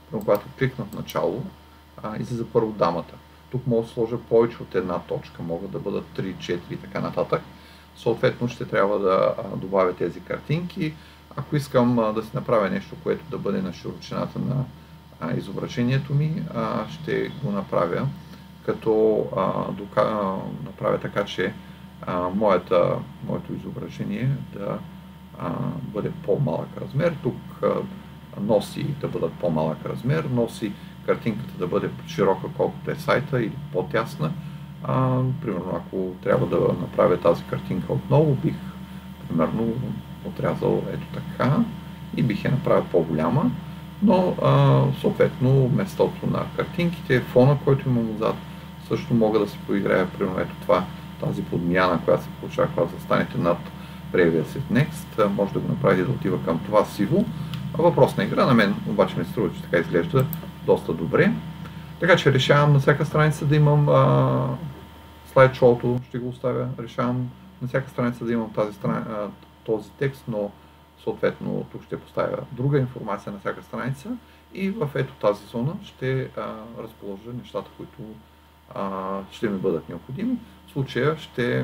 но когато кликна в начало, а, излиза първо дамата. Тук мога да сложа повече от една точка, могат да бъдат три, четири и така нататък. Съответно ще трябва да а, добавя тези картинки. Ако искам а, да си направя нещо, което да бъде на широчината на а, изображението ми, а, ще го направя, като а, дока, а, направя така, че а, моята, моето изображение да а, бъде по-малък размер. Тук а, носи да бъдат по-малък размер, носи картинката да бъде широка колкото е сайта или по-тясна. А, примерно, ако трябва да направя тази картинка отново, бих примерно отрязал ето така и бих я направил по-голяма, но а, съответно местото на картинките, фона, който имам отзад, също мога да се поиграя, примерно ето това, тази подмяна, която се получава, когато застанете над Previous Next, може да го направите да отива към това сиво. Въпрос на игра, на мен обаче ми се струва, че така изглежда доста добре. Така че решавам на всяка страница да имам а, слайд-шоуто, ще го оставя, решавам на всяка страница да имам тази страни, а, този текст, но съответно тук ще поставя друга информация на всяка страница и в ето тази зона ще а, разположа нещата, които а, ще ми бъдат необходими. В случая ще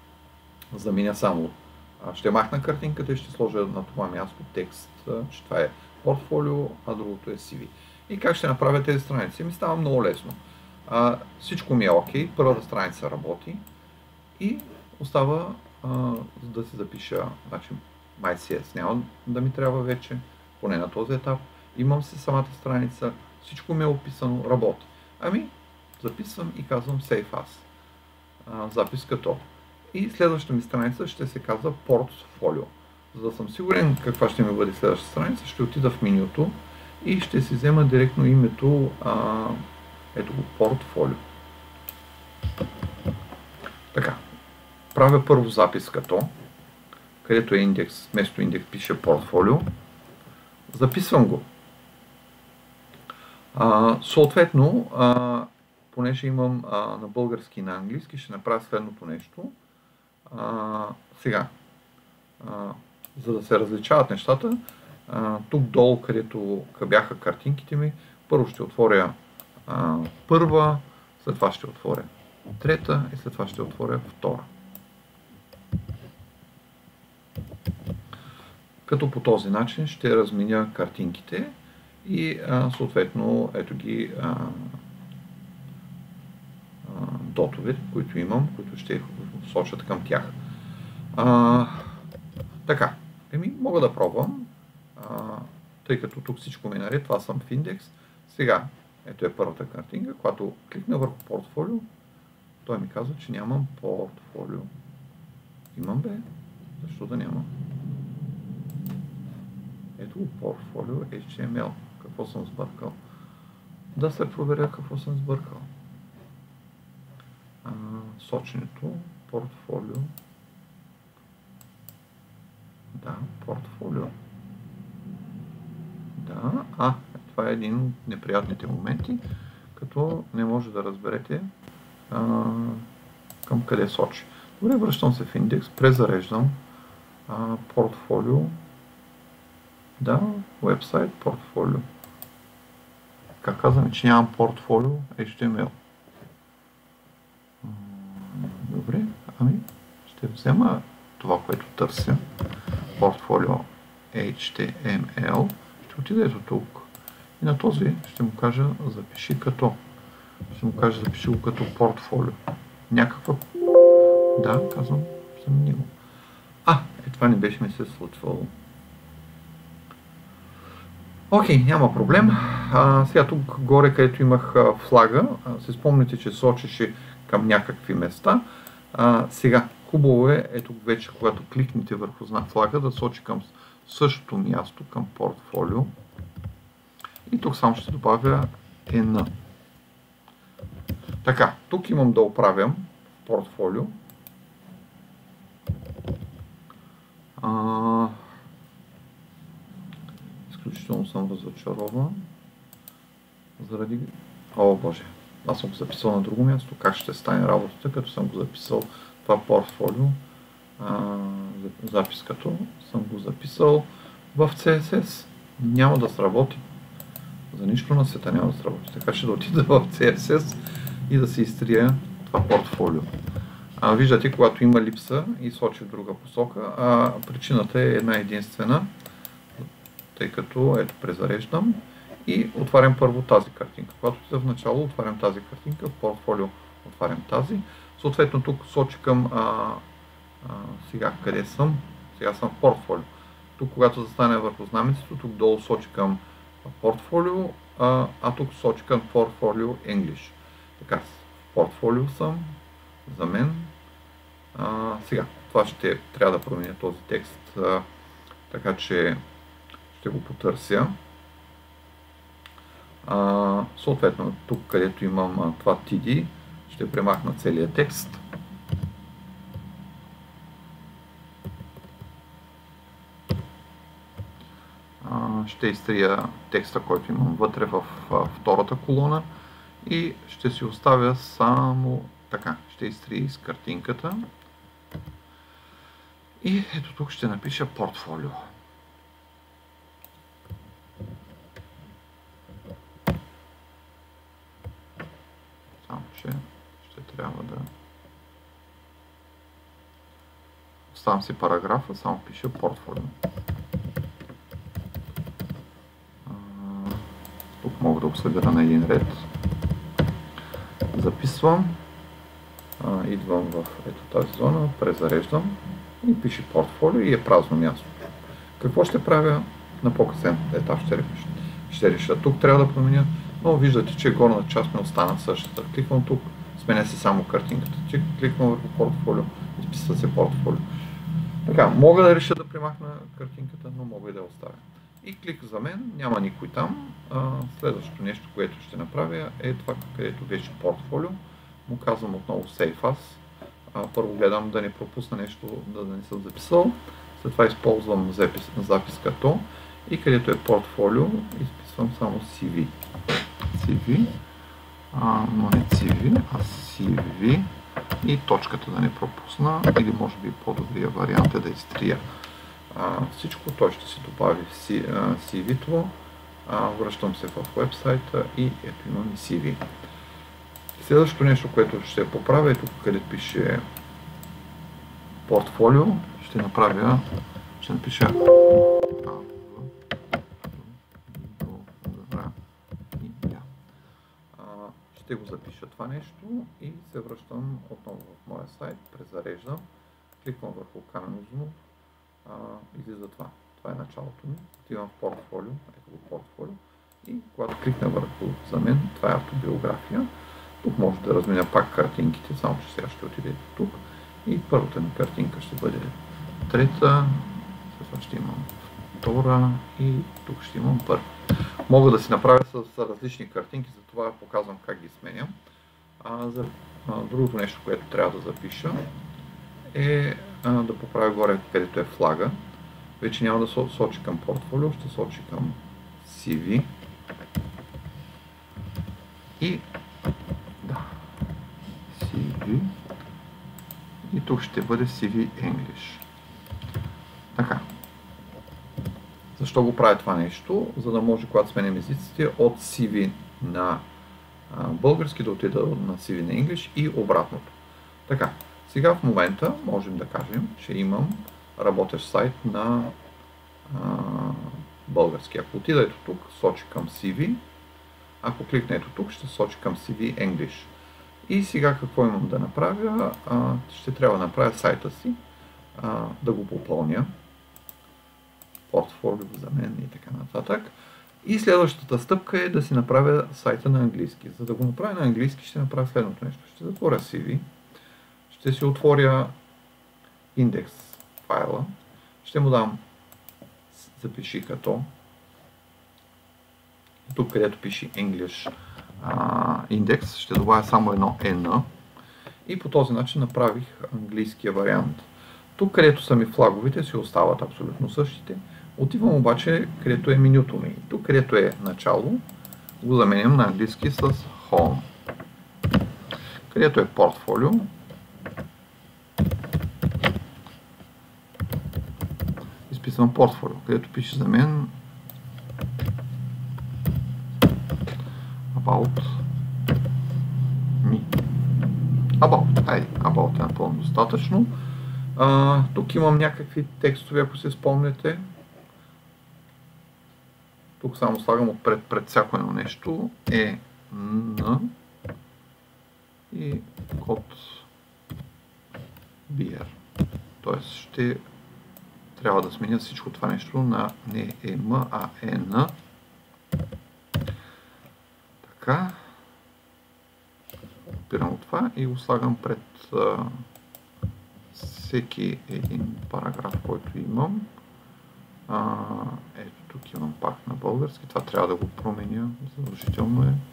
заменя само, а, ще махна картинката и ще сложа на това място текст, а, че това е портфолио, а другото е си ви. И как ще направя тези страници? Ми става много лесно. А, всичко ми е окей, първата страница работи и остава а, да се запиша, значи MyCS няма да ми трябва вече, поне на този етап. Имам си самата страница, всичко ми е описано, работи. Ами, записвам и казвам Save As. А, запис като. И следващата ми страница ще се казва Portfolio. За да съм сигурен каква ще ми бъде следващата страница, ще отида в менюто и ще си взема директно името, а, ето го, Portfolio. Така, правя първо запис като, където е индекс, вместо индекс пише Portfolio. Записвам го. А, съответно, а, понеже имам а, на български и на английски, ще направя следното нещо. А, сега, а, за да се различават нещата, а, тук долу, където бяха картинките ми, първо ще отворя а, първа, след това ще отворя трета и след това ще отворя втора. Като по този начин ще разменя картинките и а, съответно ето ги а, а, дотове, които имам, които ще сочат към тях. А, така, еми, мога да пробвам, а, тъй като тук всичко ми е наред, това съм в индекс. Сега, ето е първата картинка, когато кликна върху портфолио, той ми казва, че нямам портфолио. Имам бе, защо да нямам? Ето го, портфолио Ейч Ти Ем Ел. Какво съм сбъркал? Да се проверя какво съм сбъркал. А, соченето, портфолио. Да, портфолио. Да, а, това е един от неприятните моменти, като не може да разберете а, към къде сочи. Добре, връщам се в индекс, презареждам а, портфолио. Да, вебсайт, портфолио. Как казваме, че нямам портфолио Ейч Ти Ем Ел. Добре, ами ще взема това, което търся. Портфолио Ейч Ти Ем Ел. Ще отида ето тук. И на този ще му кажа запиши като. Ще му кажа запиши го като портфолио. Някаква... Да, казвам, замени го. А, е това не беше ми се случвало. Окей, okay, няма проблем. А, сега тук горе, където имах а, флага, а, се спомните, че сочеше към някакви места. А, сега, хубаво е, ето вече, когато кликнете върху знак флага, да сочи към същото място, към портфолио. И тук само ще добавя Н. Така, тук имам да оправям портфолио. А, изключително съм разочарован. Заради... О, Боже! Аз съм го записал на друго място. Как ще стане работата, като съм го записал това портфолио? А, запис като съм го записал в Си Ес Ес. Няма да сработи. За нищо на света няма да сработи. Така че да отида в Си Ес Ес и да се изтрия това портфолио. А, виждате, когато има липса и сочи в друга посока, а причината е една единствена, тъй като ето презареждам и отварям първо тази картинка. Когато отида в начало, отварям тази картинка, в портфолио отварям тази. Съответно тук сочи към а, а, сега къде съм? Сега съм в портфолио. Тук, когато застане върху знамето, тук долу сочи към портфолио, а, а тук сочи към портфолио English. Така, в портфолио съм, за мен. А, сега, това ще трябва да променя този текст, а, така че ще го потърся. А, съответно, тук, където имам а, това Ти Ди, ще премахна целият текст. А, ще изтрия текста, който имам вътре в а, втората колона и ще си оставя само така. Ще изтрия из картинката. И ето тук ще напиша портфолио. Само че ще трябва да оставам си параграфа, само пиша портфолио. Тук мога да го събера на един ред. Записвам. А, идвам в ето тази зона, презареждам и пише портфолио и е празно място. Какво ще правя на по-късен етап? Ще реша. ще реша. Тук трябва да променя, но виждате, че горната част ми остана същата. Кликвам тук, сменя се само картинката. Кликвам върху портфолио, изписва се портфолио. Така, мога да реша да премахна картинката, но мога и да я оставя. И клик за мен, няма никой там. А, следващото нещо, което ще направя е това, където беше портфолио. Му казвам отново Save As. А, първо гледам да не пропусна нещо, да, да не съм записал. След това използвам запис, запискато и където е портфолио, изписвам само Си Ви. Си Ви, а, но не Си Ви, а Си Ви и точката да не пропусна, или може би по-добрия вариант е да изтрия а, всичко. Той ще си добави в Си Ви-то. Връщам се в вебсайта и ето имам и Си Ви. Следващото нещо, което ще поправя е тук, където пише портфолио, ще направя, ще напиша ще го запиша това нещо и се връщам отново в моя сайт, презареждам, кликвам върху камено зум, излиза това. Това е началото ми. Отивам в портфолио, ето го портфолио и когато кликна върху за мен, това е автобиография. Тук може да разменя пак картинките, само че сега ще отидете тук. И първата ми картинка ще бъде трета, след това ще имам втора и тук ще имам първа. Мога да си направя с различни картинки, затова показвам как ги сменям. А, за, а, другото нещо, което трябва да запиша е а, да поправя горе, където е флага. Вече няма да сочи към портфолио, ще сочи към Си Ви. И да, Си Ви. И тук ще бъде Си Ви English. Така. Защо го правя това нещо? За да може, когато сменим езиците, от Си Ви на а, български да отида на Си Ви на English и обратното. Така. Сега в момента можем да кажем, че имам работещ сайт на а, български. Ако отида ето тук, сочи към Си Ви. Ако кликна ето тук, ще сочи към Си Ви English. И сега какво имам да направя? А, ще трябва да направя сайта си, а, да го попълня. Портфолио за мен и така нататък. И следващата стъпка е да си направя сайта на английски. За да го направя на английски, ще направя следното нещо. Ще затворя Си Ви. Ще си отворя индекс файла. Ще му дам запиши като. Тук, където пише English индекс, ще добавя само едно N. И по този начин направих английския вариант. Тук, където са ми флаговите, си остават абсолютно същите. Отивам обаче, където е менюто ми. Тук, където е начало, го заменям на английски с Home. Където е портфолио, изписвам портфолио, където пише за мен about me. About, ай, about е напълно достатъчно. А, тук имам някакви текстове, ако се спомняте. Тук само слагам отпред пред всяко едно нещо. Е, Н и код би ар. Тоест ще трябва да сменя всичко това нещо на не е М, а е Н. Така. Опирам от това и го слагам пред а, всеки един параграф, който имам. А, ето тук имам пак на български. Това трябва да го променя. Задължително е.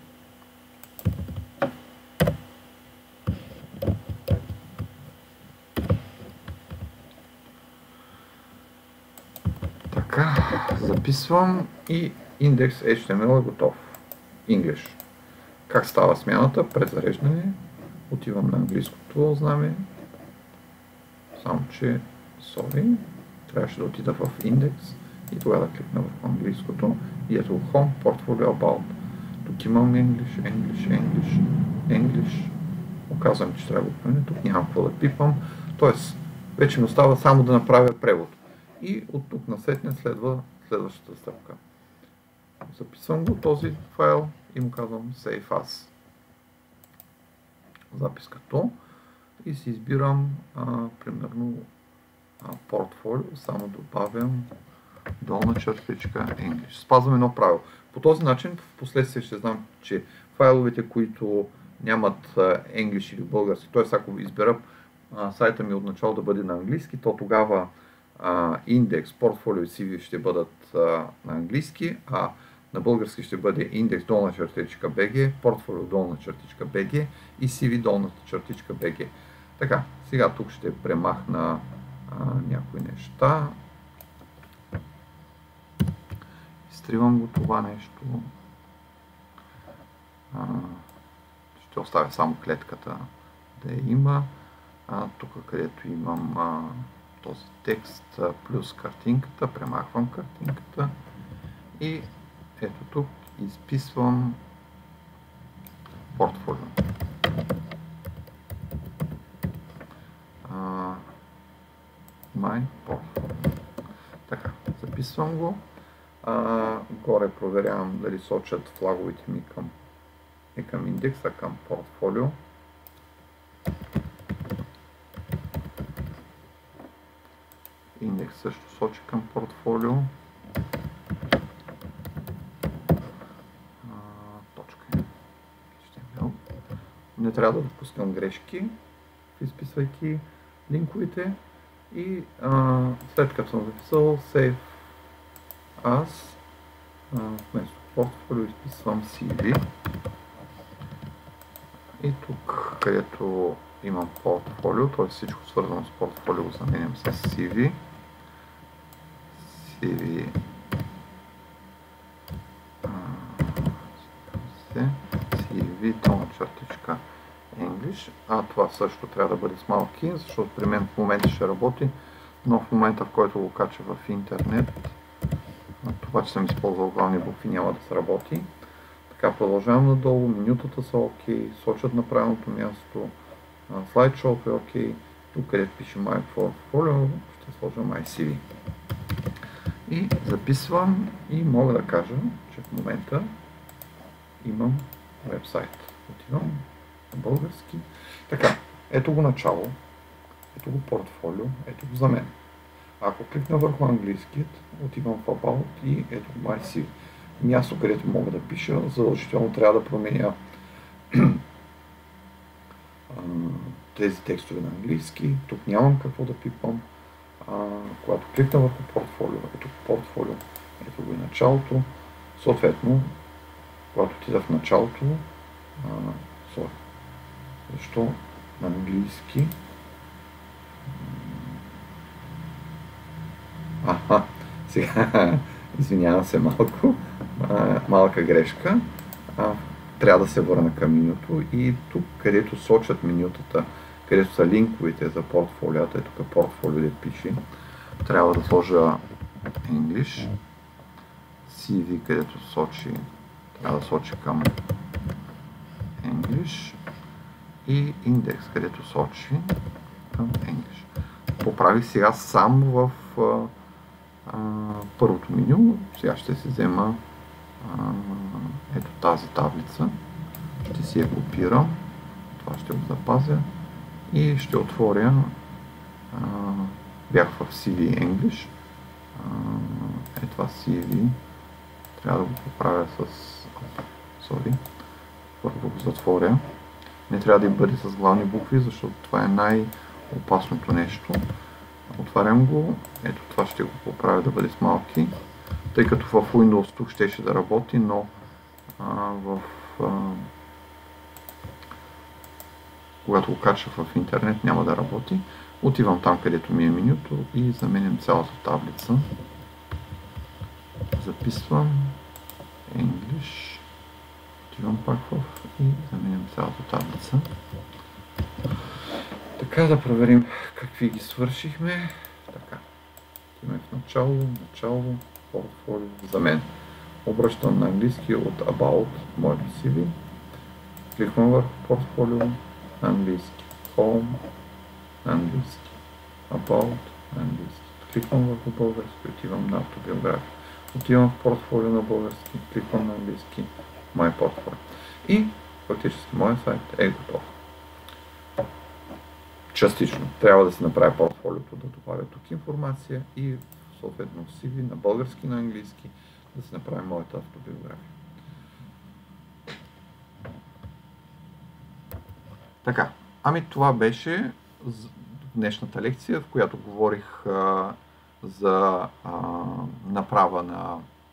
Така, записвам и индекс ейч ти ем ел е готов. English. Как става смяната? Презареждане. Отивам на английското знаме. Само че, sorry, трябваше да отида в индекс и тогава да кликна в английското. И ето Home, Portfolio, About. Тук имам English, English, English, English. Оказвам, че трябва да го променя. Тук нямам какво да пипам. Тоест, вече ми остава само да направя превод. И от тук насетне следва следващата стъпка. Записвам го този файл и му казвам Save As. Запис като и си избирам а, примерно а, портфолио, само добавям долна чертичка English. Спазвам едно правило. По този начин в последствие ще знам, че файловете, които нямат English или български, т.е. ако избера а, сайта ми отначало да бъде на английски, то тогава индекс, портфолио и си ви ще бъдат а, на английски, а на български ще бъде индекс долна чертичка би джи, портфолио долна чертичка би джи и си ви долната чертичка би джи. Така, сега тук ще премахна а, някои неща. Изтривам го това нещо. А, ще оставя само клетката да я има. А, тук където имам а, този текст плюс картинката, премахвам картинката и ето тук изписвам портфолио. Uh, my portfolio. Така, записвам го. Uh, горе проверявам дали сочат флаговете ми към, не към индекса, към портфолио. Индекс също сочи към портфолио. А, точка. Не трябва да допускам грешки, изписвайки линковете. И а, след като съм записал Save As, а, вместо портфолио изписвам си ви. И тук, където имам портфолио, т.е. всичко свързано с портфолио го заменям с си ви. си ви си ви долна чертичка English. А това също трябва да бъде с малки, защото при мен в момента ще работи, но в момента, в който го кача в интернет, това, че съм използвал главни букви, няма да сработи. Така, продължавам надолу, менютата са окей, сочат на правилното място, слайдшоуто е окей, тук където пише My Portfolio, ще сложа My си ви. И записвам и мога да кажа, че в момента имам вебсайт. Отивам на български. Така, ето го начало, ето го портфолио, ето го за мен. Ако кликна върху английският, отивам в About и ето го My си ви. Място, където мога да пиша, задължително трябва да променя тези текстове на английски. Тук нямам какво да пипам. А, когато кликна върху портфолио, ето портфолио, ето го и началото. Съответно, когато отида в началото, а, sorry, защо на английски? Аха, сега, извинявам се малко, а, малка грешка. А, трябва да се върна към менюто и тук, където сочат менютата, където са линковете за портфолията, е тук портфолио да пише, трябва да сложа English, си ви, където сочи, трябва да сочи към English и индекс, където сочи към English. Поправих сега сам в а, а, първото меню. Сега ще си взема а, ето тази таблица. Ще си я копирам. Това ще го запазя. И ще отворя. А, бях в си ви English. А, е това си ви. Трябва да го поправя с... Sorry. Първо го затворя. Не трябва да бъде с главни букви, защото това е най-опасното нещо. Отварям го. Ето това ще го поправя да бъде с малки. Тъй като в Windows тук щеше да работи, но а, в... А, когато го кача в интернет няма да работи. Отивам там, където ми е менюто и заменям цялата таблица. Записвам English. Отивам пак в и заменям цялата таблица. Така да проверим какви ги свършихме. Така. Отиваме в начало, начало, портфолио. За мен. Обръщам на английски от About, моето си ви. Кликвам върху портфолио, английски. Home, английски. About, английски. Кликвам върху български, отивам на автобиография. Отивам в портфолио на български, кликвам на английски, My Portfolio. И фактически моят сайт е готов. Частично. Трябва да се направи портфолиото, да добавя тук информация и съответно си ви на български, на английски, да се направи моята автобиография. Така, ами това беше днешната лекция, в която говорих а, за а, направа на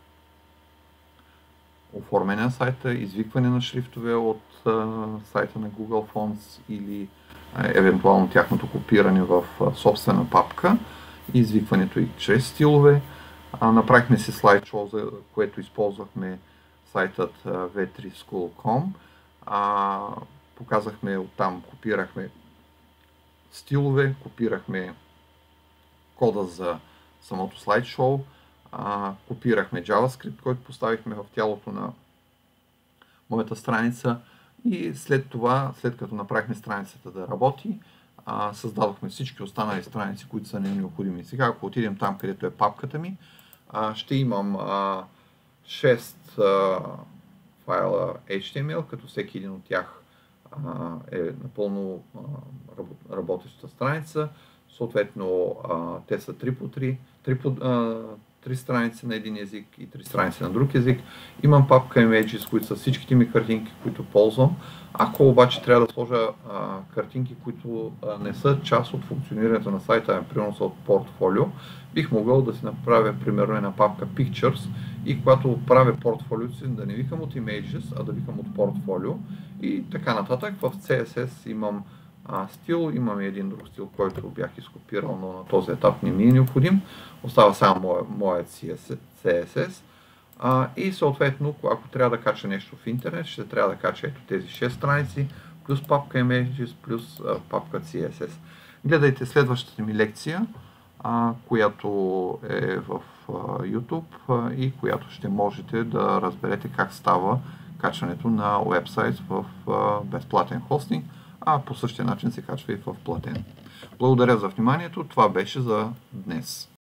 оформяне на сайта, извикване на шрифтове от а, сайта на Google Fonts или а, евентуално тяхното копиране в а, собствена папка и извикването и чрез стилове. А, направихме си слайдшоу, за което използвахме сайтът ви три скул точка ком. А, показахме оттам, копирахме стилове, копирахме кода за самото слайдшоу, а, копирахме JavaScript, който поставихме в тялото на моята страница и след това, след като направихме страницата да работи, а, създадохме всички останали страници, които са необходими. Сега, ако отидем там, където е папката ми, а, ще имам а, шест а, файла ейч ти ем ел, като всеки един от тях а, е напълно а, работеща страница. Съответно, а, те са три по три, три, по, а, три страници на един език и три страници на друг език. Имам папка Images, които са всичките ми картинки, които ползвам. Ако обаче трябва да сложа а, картинки, които а, не са част от функционирането на сайта, примерно са от портфолио, бих могъл да си направя примерно една папка Pictures и когато правя портфолиото си, да не викам от Images, а да викам от портфолио и така нататък. В си ес ес имам а, стил, имам един друг стил, който бях изкопирал, но на този етап не ми е необходим. Остава само моя, моят си ес ес. А, и съответно, ако трябва да кача нещо в интернет, ще трябва да кача ето тези шест страници, плюс папка Images, плюс а, папка си ес ес. Гледайте следващата ми лекция, а, която е в а, YouTube а, и която ще можете да разберете как става качването на уебсайт в а, безплатен хостинг, а по същия начин се качва и в платен. Благодаря за вниманието. Това беше за днес.